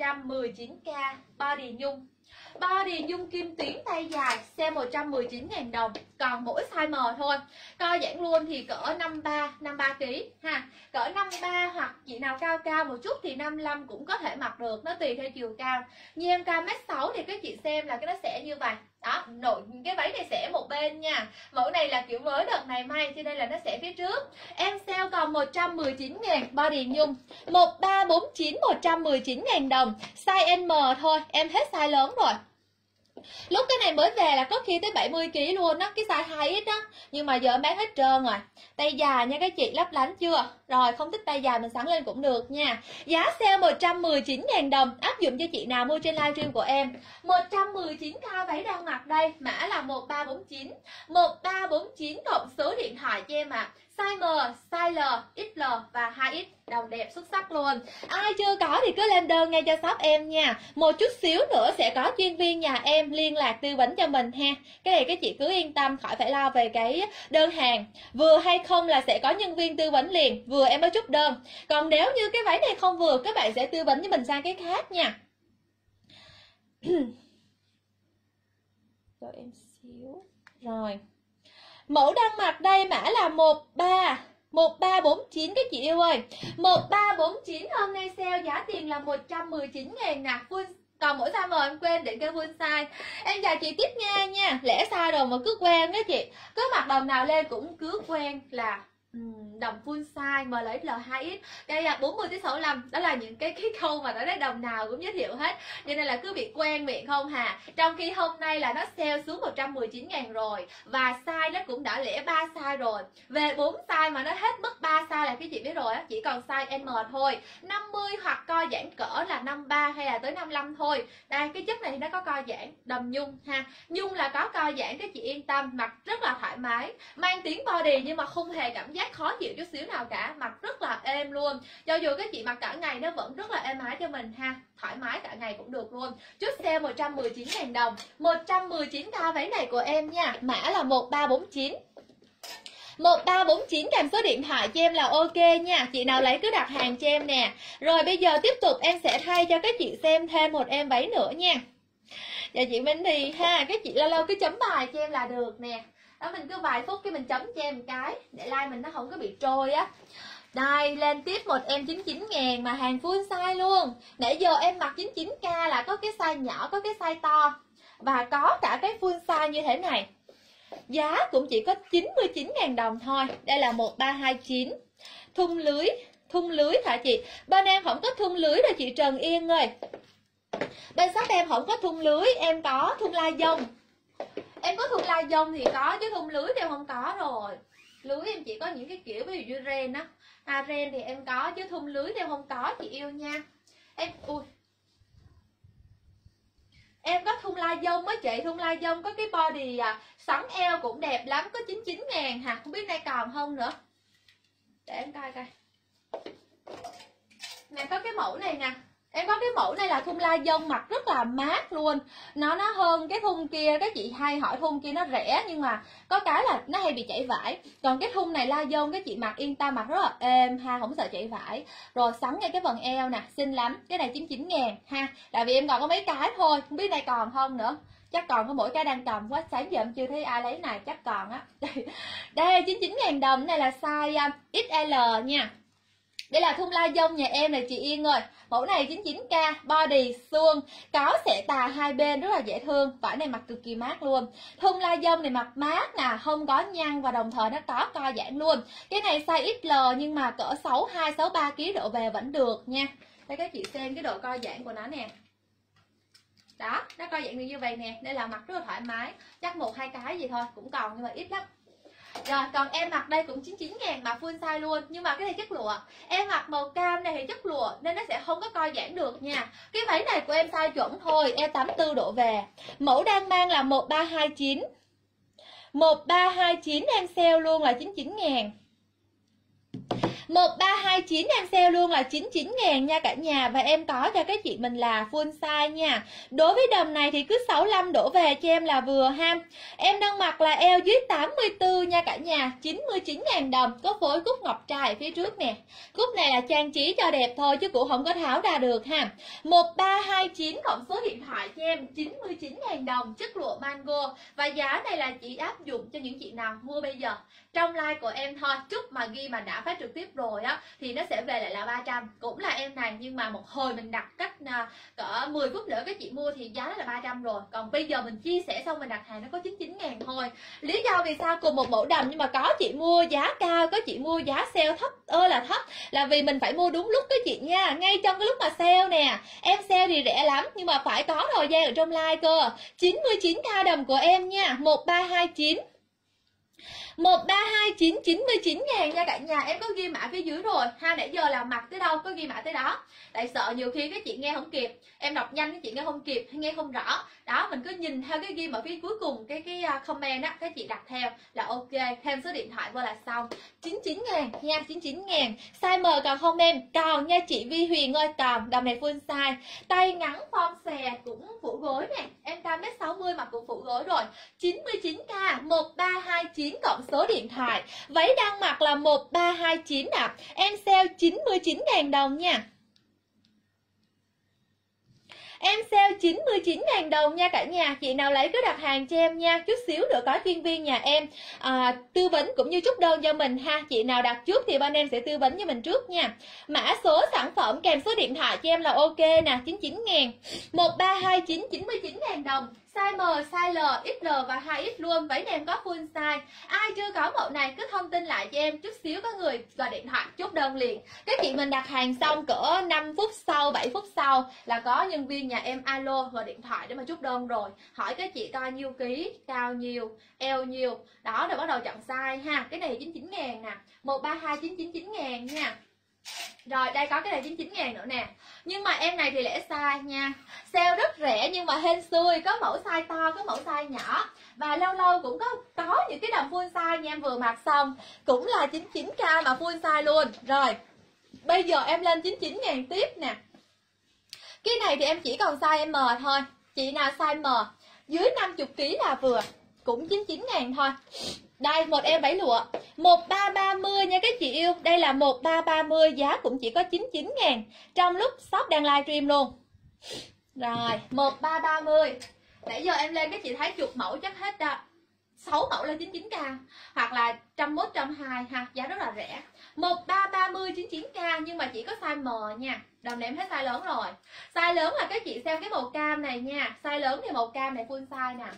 119k body nhung. Body nhung kim tuyến tay dài sale 119.000 đồng. Còn mỗi size M thôi. Co giãn luôn thì cỡ 53 kg ha. Cỡ 53 hoặc chị nào cao cao một chút thì 55 cũng có thể mặc được, nó tùy theo chiều cao. Như em cao 1m6 thì các chị xem là cái nó sẽ như vậy. Đó, nội cái váy này sẽ một bên nha. Mẫu này là kiểu mới đợt này may cho nên là nó sẽ phía trước. Em sale còn 119.000 body nhung. 1349 119.000 đồng. Size M thôi, em hết size lớn rồi. Lúc cái này mới về là có khi tới 70kg luôn á, cái size 2X đó. Nhưng mà giờ em bán hết trơn rồi. Tay dài nha các chị, lấp lánh chưa? Rồi không thích tay dài mình sắn lên cũng được nha. Giá sale 119.000 đồng. Áp dụng cho chị nào mua trên livestream của em. 119k váy đang mặc đây. Mã là 1349. 1349 cộng số điện thoại cho em ạ. Size M, size L, XL và 2X. Đồng đẹp xuất sắc luôn. Ai chưa có thì cứ lên đơn ngay cho shop em nha. Một chút xíu nữa sẽ có chuyên viên nhà em liên lạc tư vấn cho mình ha. Cái này các chị cứ yên tâm, khỏi phải lo về cái đơn hàng. Vừa hay không là sẽ có nhân viên tư vấn liền. Vừa em mới chốt đơn. Còn nếu như cái váy này không vừa, các bạn sẽ tư vấn cho mình sang cái khác nha. Cho em xíu. Rồi. Mẫu đang mặc đây mã là 1349 các chị yêu ơi. 1349 hôm nay sale giá tiền là 119.000 nè. Còn mỗi size M em quên để kêu full size. Em chào chị Tiếp Nga nha. Lẽ size đồ mà cứ quen đó chị. Cứ mặc đồng nào lên cũng cứ quen là đồng full size ML, L2X. Đây là 40 tới 65. Đó là những cái câu mà ở đây đồng nào cũng giới thiệu hết. Cho nên là cứ bị quen miệng không hà. Trong khi hôm nay là nó sale xuống 119.000 rồi. Và size nó cũng đã lẻ 3 size rồi. Về 4 size mà nó hết mất 3 size là cái chị biết rồi á. Chỉ còn size M thôi. 50 hoặc co giãn cỡ là 53 hay là tới 55 thôi. Đây cái chất này thì nó có co giãn. Đầm nhung ha. Nhung là có co giãn, các chị yên tâm. Mặc rất là thoải mái. Mang tiếng body nhưng mà không hề cảm giác khó chịu chút xíu nào cả. Mặc rất là êm luôn. Cho dù các chị mặc cả ngày nó vẫn rất là êm ái cho mình ha. Thoải mái cả ngày cũng được luôn. Chút sale 119.000 đồng. 119k váy này của em nha. Mã là 1349. 1349 kèm số điện thoại cho em là ok nha. Chị nào lấy cứ đặt hàng cho em nè. Rồi bây giờ tiếp tục em sẽ thay cho các chị xem thêm một em váy nữa nha. Dạ chị Minh thì ha, các chị lâu lâu cứ chấm bài cho em là được nè. Đó mình cứ vài phút cái mình chấm cho em cái để like mình nó không có bị trôi á. Đây lên tiếp một em 99.000 mà hàng full size luôn. Nãy giờ em mặc 99k là có cái size nhỏ, có cái size to và có cả cái full size như thế này. Giá cũng chỉ có 99.000 đồng thôi. Đây là 1329. Thun lưới hả chị? Bên em không có thun lưới đâu chị Trần Yên ơi. Bên shop em không có thun lưới, em có thun la dông. Em có thun la dông thì có chứ thun lưới thì em không có rồi. Lưới em chỉ có những cái kiểu ví dụ như ren á. Ren thì em có chứ thun lưới thì em không có chị yêu nha. Em có thun la dông á chị, thun la dông có cái body sắn eo cũng đẹp lắm, có 99.000 hả, không biết nay còn không nữa. Để em coi coi. Nè có cái mẫu này nè. Em có cái mẫu này là thun la dông mặc rất là mát luôn. Nó hơn cái thun kia. Các chị hay hỏi thun kia nó rẻ nhưng mà có cái là nó hay bị chảy vải. Còn cái thun này la dông các chị mặc yên tâm, mặc rất là êm ha, không sợ chảy vải. Rồi sắn ngay cái phần eo nè, xinh lắm. Cái này 99.000 ha. Tại vì em còn có mấy cái thôi, không biết nay còn không nữa. Chắc còn có mỗi cái đang cầm quá, sáng giờ em chưa thấy ai lấy này, chắc còn á. Đây 99.000 đồng, này là size XL nha. Đây là thun la dông nhà em này chị Yên ơi. Mẫu này 99k, body suông, có xẻ tà hai bên rất là dễ thương. Vải này mặc cực kỳ mát luôn. Thun la dông này mặc mát nè, không có nhăn và đồng thời nó có co giãn luôn. Cái này size XL nhưng mà cỡ 62, 63 kg độ về vẫn được nha. Đây các chị xem cái độ co giãn của nó nè. Đó, nó co giãn như vậy nè. Đây là mặc rất là thoải mái. Chắc 1-2 cái gì thôi, cũng còn nhưng mà ít lắm. Rồi còn em mặc đây cũng 99.000 mà full size luôn. Nhưng mà cái này chất lụa. Em mặc màu cam này thì chất lụa nên nó sẽ không có co giãn được nha. Cái váy này của em size chuẩn thôi, em 84 độ về. Mẫu đang mang là 1329. 1329 em sale luôn là 99.000. 1329 em sale luôn là 99.000 nha cả nhà. Và em có cho các chị mình là full size nha. Đối với đầm này thì cứ 65 đổ về cho em là vừa ha. Em đang mặc là eo dưới 84 nha cả nhà, 99.000 đồng. Có phối cúc ngọc trai ở phía trước nè. Cúc này là trang trí cho đẹp thôi chứ cũng không có tháo ra được ha. 1329 cộng số điện thoại cho em 99.000 đồng, chất lụa mango. Và giá này là chỉ áp dụng cho những chị nào mua bây giờ trong live của em thôi. Chút mà ghi mà đã phát trực tiếp rồi á thì nó sẽ về lại là 300. Cũng là em này nhưng mà một hồi mình đặt cách cỡ 10 phút nữa các chị mua thì giá là 300 rồi. Còn bây giờ mình chia sẻ xong mình đặt hàng nó có 99.000 thôi. Lý do vì sao cùng một mẫu đầm nhưng mà có chị mua giá cao, có chị mua giá sale thấp ơi là thấp, là vì mình phải mua đúng lúc các chị nha. Ngay trong cái lúc mà sale nè, em sale thì rẻ lắm nhưng mà phải có thời gian ở trong live cơ. 99k đồng của em nha, 1329. 1329 99.000 nha cả nhà. Em có ghi mã phía dưới rồi ha, nãy giờ là mặc tới đâu có ghi mã tới đó. Tại sợ nhiều khi các chị nghe không kịp, em đọc nhanh các chị nghe không kịp hay nghe không rõ. Đó, mình cứ nhìn theo cái ghi ở phía cuối cùng cái comment á, các chị đặt theo là ok, thêm số điện thoại vô là xong. 99.000 nha, 99.000. Size M còn không em? Còn nha chị Vi Huyền ơi, còn. Đầm này full size, tay ngắn form xè cũng phủ gối nè. Em cao 1m60 mà cũng phủ gối rồi. 99k, 1329 cộng số điện thoại. Váy đang mặc là 1329 ạ. Em sale 99.000 đồng nha. Em sale 99.000 đồng nha cả nhà. Chị nào lấy cứ đặt hàng cho em nha. Chút xíu nữa có chuyên viên nhà em tư vấn cũng như chốt đơn cho mình ha. Chị nào đặt trước thì bên em sẽ tư vấn cho mình trước nha. Mã số sản phẩm kèm số điện thoại cho em là ok nè, 99.000. 1329 99.000 đồng. Size M, size L, XL và 2X luôn. Váy này em có full size. Ai chưa có mẫu này cứ thông tin lại cho em. Chút xíu có người gọi điện thoại chốt đơn liền. Các chị mình đặt hàng xong cỡ 5 phút sau, 7 phút sau là có nhân viên nhà em alo gọi điện thoại để mà chốt đơn rồi. Hỏi các chị coi nhiêu ký, cao nhiêu, eo nhiêu. Đó rồi bắt đầu chọn size ha. Cái này 99.000 nè. 1329 99.000 nha. Rồi đây có cái này 99.000 nữa nè. Nhưng mà em này thì lẻ size nha. Sale rất rẻ nhưng mà hên xui, có mẫu size to, có mẫu size nhỏ. Và lâu lâu cũng có những cái đầm full size nha, em vừa mặc xong cũng là 99k mà full size luôn. Rồi bây giờ em lên 99.000 tiếp nè. Cái này thì em chỉ còn size M thôi. Chị nào size M dưới 50kg là vừa, cũng 99.000 thôi. Đây một em váy lụa 1330 nha các chị yêu. Đây là 1330, giá cũng chỉ có 99.000 trong lúc shop đang livestream luôn. Rồi 1330. Nãy giờ em lên các chị thấy chục mẫu chắc hết 6 mẫu là 99k, hoặc là 101, 120 ha, giá rất là rẻ. 1330 99k nhưng mà chỉ có size M nha. Đầm này em hết size lớn rồi. Size lớn là các chị xem cái màu cam này nha. Size lớn thì màu cam này full size nè.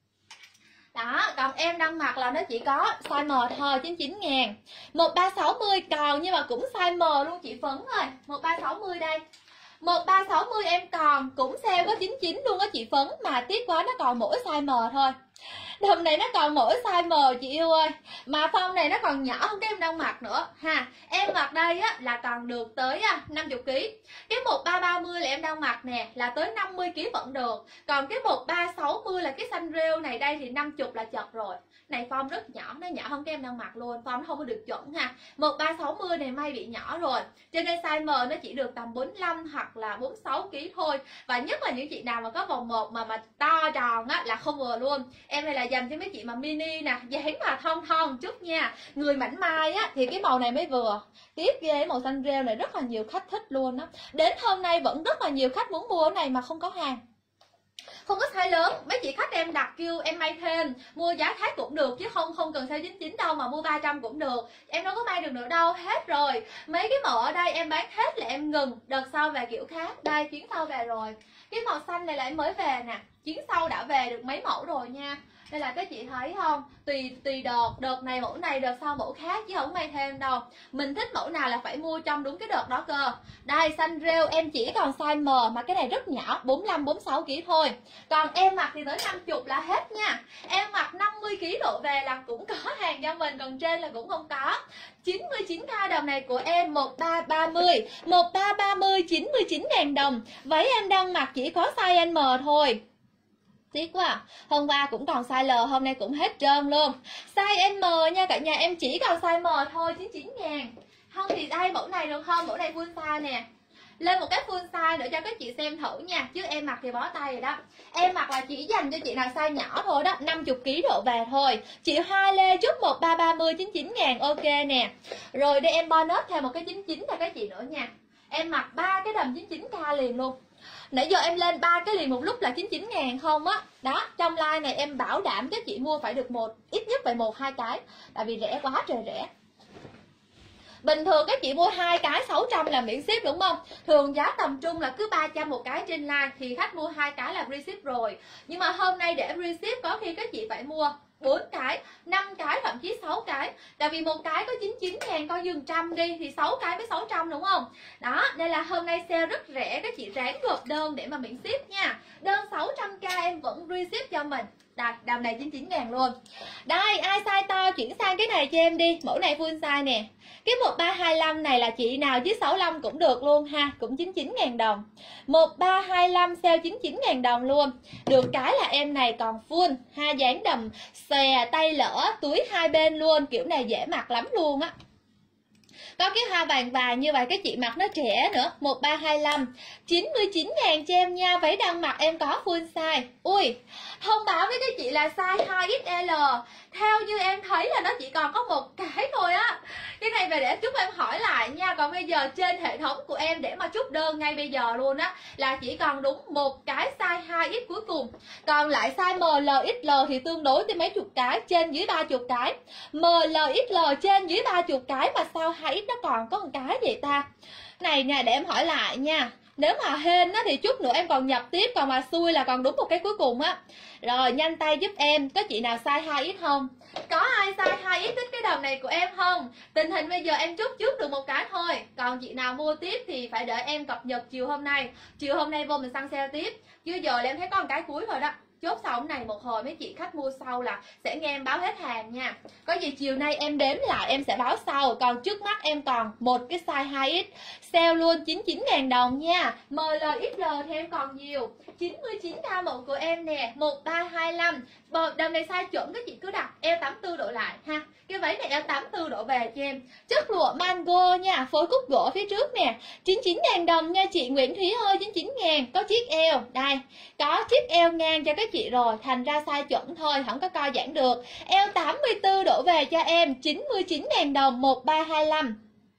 Đó, còn em đang mặc là nó chỉ có size M thôi, 99.000. 1360 còn nhưng mà cũng size M luôn chị Phấn ơi. 1360 đây. 1360 em còn cũng sale có 99 luôn á chị Phấn, mà tiếc quá nó còn mỗi size M thôi. Đầm này nó còn mỗi size M chị yêu ơi. Mà form này nó còn nhỏ hơn cái em đang mặc nữa ha. Em mặc đây á là còn được tới 50kg. Cái 1330 là em đang mặc nè là tới 50kg vẫn được. Còn cái 1360 là cái xanh rêu này đây thì 50 là chật rồi. Này form rất nhỏ, nó nhỏ hơn cái em đang mặc luôn. Form nó không có được chuẩn ha. 1360 này may bị nhỏ rồi. Cho nên size M nó chỉ được tầm 45 hoặc là 46kg thôi. Và nhất là những chị nào mà có vòng 1 mà to tròn á là không vừa luôn. Em này là dành cho mấy chị mà mini nè, dáng mà thon thon chút nha. Người mảnh mai á thì cái màu này mới vừa. Tiếc ghê, màu xanh rêu này rất là nhiều khách thích luôn á. Đến hôm nay vẫn rất là nhiều khách muốn mua cái này mà không có hàng. Không có size lớn, mấy chị khách em đặt kêu em may thêm, mua giá khác cũng được chứ không cần size 99 đâu, mà mua 300 cũng được. Em đâu có may được nữa đâu, hết rồi. Mấy cái mẫu ở đây em bán hết là em ngừng, đợt sau về kiểu khác. Đây, chuyến sau về rồi. Cái màu xanh này là em mới về nè, chuyến sau đã về được mấy mẫu rồi nha. Đây là các chị thấy không, tùy đợt này mẫu này, đợt sau mẫu khác chứ không may thêm đâu. Mình thích mẫu nào là phải mua trong đúng cái đợt đó cơ. Đây, xanh rêu em chỉ còn size M, mà cái này rất nhỏ, 45 46 kg thôi. Còn em mặc thì tới 50 là hết nha. Em mặc 50 kg độ về là cũng có hàng cho mình, còn trên là cũng không có. 99k đồng này của em 1330, 1330 99.000 đồng. Váy em đang mặc chỉ có size M thôi. Tiếc quá, hôm qua cũng còn size L, hôm nay cũng hết trơn luôn. Size M nha cả nhà, em chỉ còn size M thôi, 99.000. Không thì đây mẫu này được không? Mẫu này full size nè. Lên một cái full size nữa cho các chị xem thử nha. Chứ em mặc thì bó tay rồi đó. Em mặc là chỉ dành cho chị nào size nhỏ thôi đó, 50 kg độ về thôi. Chị Hoa Lê chúc 1330 99.000, ok nè. Rồi đây em bonus thêm một cái 99 cho các chị nữa nha. Em mặc 3 cái đầm 99k liền luôn. Nãy giờ em lên 3 cái liền một lúc là 99.000 không á. Đó, trong like này em bảo đảm các chị mua phải được ít nhất phải 1-2 cái. Tại vì rẻ quá trời rẻ. Bình thường các chị mua 2 cái 600 là miễn ship đúng không? Thường giá tầm trung là cứ 300 một cái trên live, thì khách mua 2 cái là free ship rồi. Nhưng mà hôm nay để free ship có khi các chị phải mua 4 cái, 5 cái, thậm chí 6 cái. Tại vì một cái có 99.000, coi dừng trăm đi thì 6 cái với 600 đúng không? Đó, nên là hôm nay sale rất rẻ, các chị ráng gộp đơn để mà miễn ship nha. Đơn 600k em vẫn free ship cho mình. Đây, đầm này 99.000 luôn. Đây, ai size to chuyển sang cái này cho em đi. Mẫu này full size nè. Cái 1325 này là chị nào dưới 65 cũng được luôn ha, cũng 99.000 đồng. 1325 sale 99.000 đồng luôn. Được cái là em này còn full, ha, dáng đầm xòe, tay lỡ, túi hai bên luôn, kiểu này dễ mặc lắm luôn á. Có cái hoa vàng vàng như vậy các chị mặc nó trẻ nữa. 1325 99.000 cho em nha. Váy đang mặc em có full size. Ui, thông báo với các chị là size 2XL. Theo như em thấy là nó chỉ còn có một cái thôi á. Cái này về để chút em hỏi lại nha. Còn bây giờ trên hệ thống của em để mà chốt đơn ngay bây giờ luôn á, là chỉ còn đúng một cái size 2X cuối cùng. Còn lại size ML, XL thì tương đối tới mấy chục cái, trên dưới 30 cái. ML, XL trên dưới 30 cái mà sao 2X nó còn có một cái vậy ta? Này nè, để em hỏi lại nha. Nếu mà hên á thì chút nữa em còn nhập tiếp, còn mà xui là còn đúng một cái cuối cùng á. Rồi nhanh tay giúp em, có chị nào size 2X không? Có ai size 2X thích cái đầm này của em không? Tình hình bây giờ em chốt trước được một cái thôi. Còn chị nào mua tiếp thì phải đợi em cập nhật chiều hôm nay. Chiều hôm nay vô mình săn sale tiếp. Chứ giờ là em thấy có một cái cuối rồi đó. Chốt xong này một hồi mấy chị khách mua sau là sẽ nghe em báo hết hàng nha. Có gì chiều nay em đếm lại em sẽ báo sau. Còn trước mắt em còn một cái size 2X sale luôn 99.000 đồng nha. ML, XL thì em còn nhiều. 99k mẫu của em nè, 1325. Đầm này size chuẩn các chị cứ đặt eo 84 độ lại ha. Cái váy này eo 84 độ về cho em. Chất lụa mango nha, phối cúc gỗ phía trước nè. 99.000 đồng nha chị Nguyễn Thúy ơi, 99.000. Có chiếc eo, đây. Có chiếc eo ngang cho các chị rồi, thành ra size chuẩn thôi, không có co giãn được. Eo 84 độ về cho em, 99.000 đồng, 1325.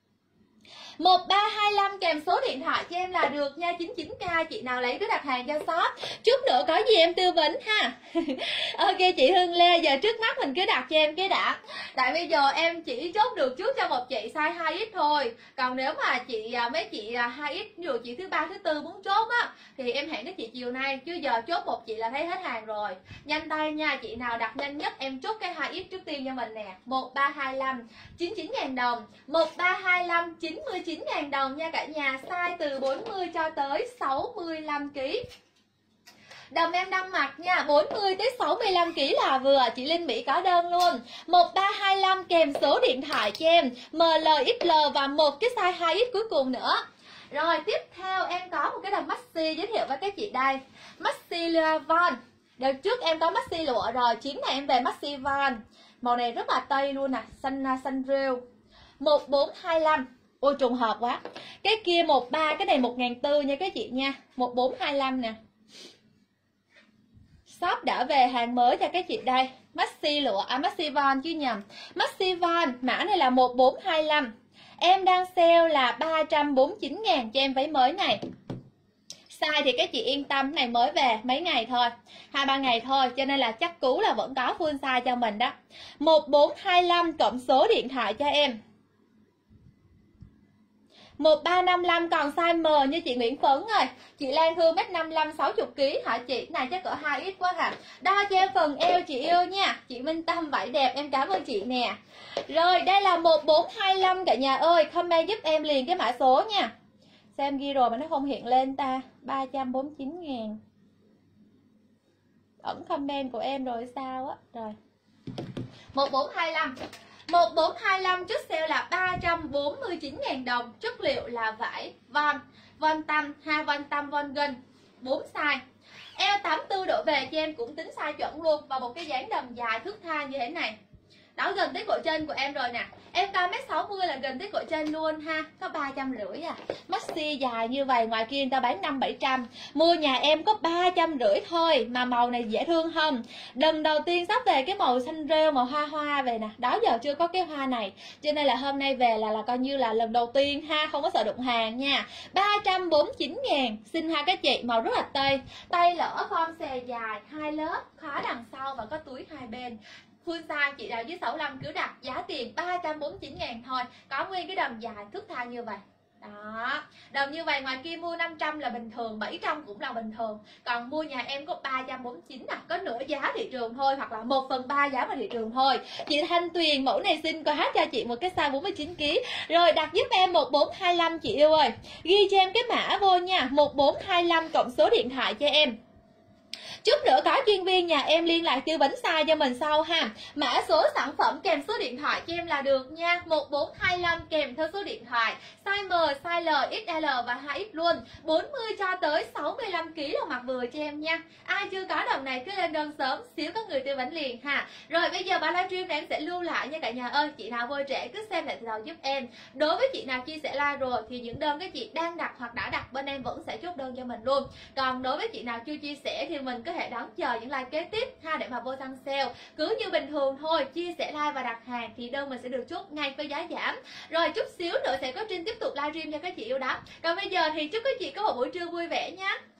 1325 kèm số điện thoại cho em là được nha. 99k, chị nào lấy cứ đặt hàng cho shop. Chút nữa có gì em tư vấn ha. Ok chị Hương Lê, giờ trước mắt mình cứ đặt cho em cái đã. Tại bây giờ em chỉ chốt được trước cho một chị size 2X thôi. Còn nếu mà mấy chị 2X, ví dụ chị thứ ba thứ tư muốn chốt á thì em hẹn các chị chiều nay, chứ giờ chốt một chị là thấy hết hàng rồi. Nhanh tay nha, chị nào đặt nhanh nhất em chốt cái 2X trước tiên cho mình nè. 1325 99.000 đồng, 1325 99.000 đồng nha cả nhà. Size từ 40 cho tới 65 kg. Đầm em đang mặc nha, 40 tới 65 kg là vừa. Chị Linh Mỹ có đơn luôn. 1325 kèm số điện thoại cho em, ML, XL và một cái size 2X cuối cùng nữa. Rồi tiếp theo em có một cái đầm maxi giới thiệu với các chị đây. Maxi Von. Đợt trước em có maxi lụa rồi, chuyến này em về maxi Von. Màu này rất là tây luôn nè, xanh rêu. 1425. Ôi trùng hợp quá. Cái kia 13, cái này 1.400 nha các chị nha. 1425 nè. Shop đã về hàng mới cho các chị đây. Maxi lụa, Maxi Von chứ nhầm. Maxi Von, mã này là 1425. Em đang sale là 349.000 cho em váy mới này. Size thì các chị yên tâm, này mới về mấy ngày thôi, 2-3 ngày thôi, cho nên là chắc cú là vẫn có full size cho mình đó. 1425 cộng số điện thoại cho em 1355, còn size M như chị Nguyễn Phấn rồi. Chị Lan Hương mét 55 60kg hả chị? Này chắc cỡ 2x quá hả? Đo cho em phần eo chị yêu nha. Chị Minh Tâm vải đẹp, em cảm ơn chị nè. Rồi đây là 1425 cả nhà ơi, comment giúp em liền cái mã số nha. Xem ghi rồi mà nó không hiện lên ta. 349.000. Ẩn comment của em rồi sao á. Rồi 1425 1425 chút sale là 349.000 đồng. Chất liệu là vải von tăm, von tăm, von gân 4 size. Eo 84 độ về cho em cũng tính size chuẩn luôn. Và một cái dáng đầm dài thước tha như thế này. Đó, gần tới cổ chân của em rồi nè. Em cao 1m60 là gần tới cổ chân luôn ha. Có 350 à. Maxi dài như vậy ngoài kia người ta bán 500-700. Mua nhà em có 350 thôi. Mà màu này dễ thương không? Lần đầu tiên sắp về cái màu xanh rêu, màu hoa hoa về nè. Đó giờ chưa có cái hoa này. Cho nên là hôm nay về là coi như là lần đầu tiên ha. Không có sợ đụng hàng nha. 349.000. Xin hai các chị, màu rất là tây. Tay lỡ form xè dài 2 lớp, khóa đằng sau và có túi hai bên. Full size chị nào dưới 65 cứ đặt, giá tiền 349.000 thôi. Có nguyên cái đầm dài thước tha như vậy. Đó, đầm như vậy ngoài kia mua 500 là bình thường, 700 cũng là bình thường. Còn mua nhà em có 349 nè, có nửa giá thị trường thôi, hoặc là 1/3 giá mà thị trường thôi. Chị Thanh Tuyền mẫu này xin có cho chị một cái size 49kg. Rồi đặt giúp em 1425 chị yêu ơi. Ghi cho em cái mã vô nha, 1425 cộng số điện thoại cho em. Chút nữa có chuyên viên nhà em liên lạc tư vấn size cho mình sau ha. Mã số sản phẩm kèm số điện thoại cho em là được nha. 1425 kèm theo số điện thoại. Size M, size L, XL và 2X luôn. 40 cho tới 65kg là mặc vừa cho em nha. Ai chưa có đầm này cứ lên đơn sớm, xíu có người tư vấn liền ha. Rồi bây giờ bà livestream này em sẽ lưu lại nha cả nhà ơi. Chị nào vô trễ cứ xem lại từ đầu giúp em. Đối với chị nào chia sẻ like rồi thì những đơn các chị đang đặt hoặc đã đặt bên em vẫn sẽ chốt đơn cho mình luôn. Còn đối với chị nào chưa chia sẻ thì mình có thể đón chờ những like kế tiếp ha, để mà vô săn sale. Cứ như bình thường thôi, chia sẻ like và đặt hàng thì đơn mình sẽ được chốt ngay với giá giảm. Rồi chút xíu nữa sẽ có Trinh tiếp tục livestream cho các chị yêu đó. Còn bây giờ thì chúc các chị có một buổi trưa vui vẻ nhé.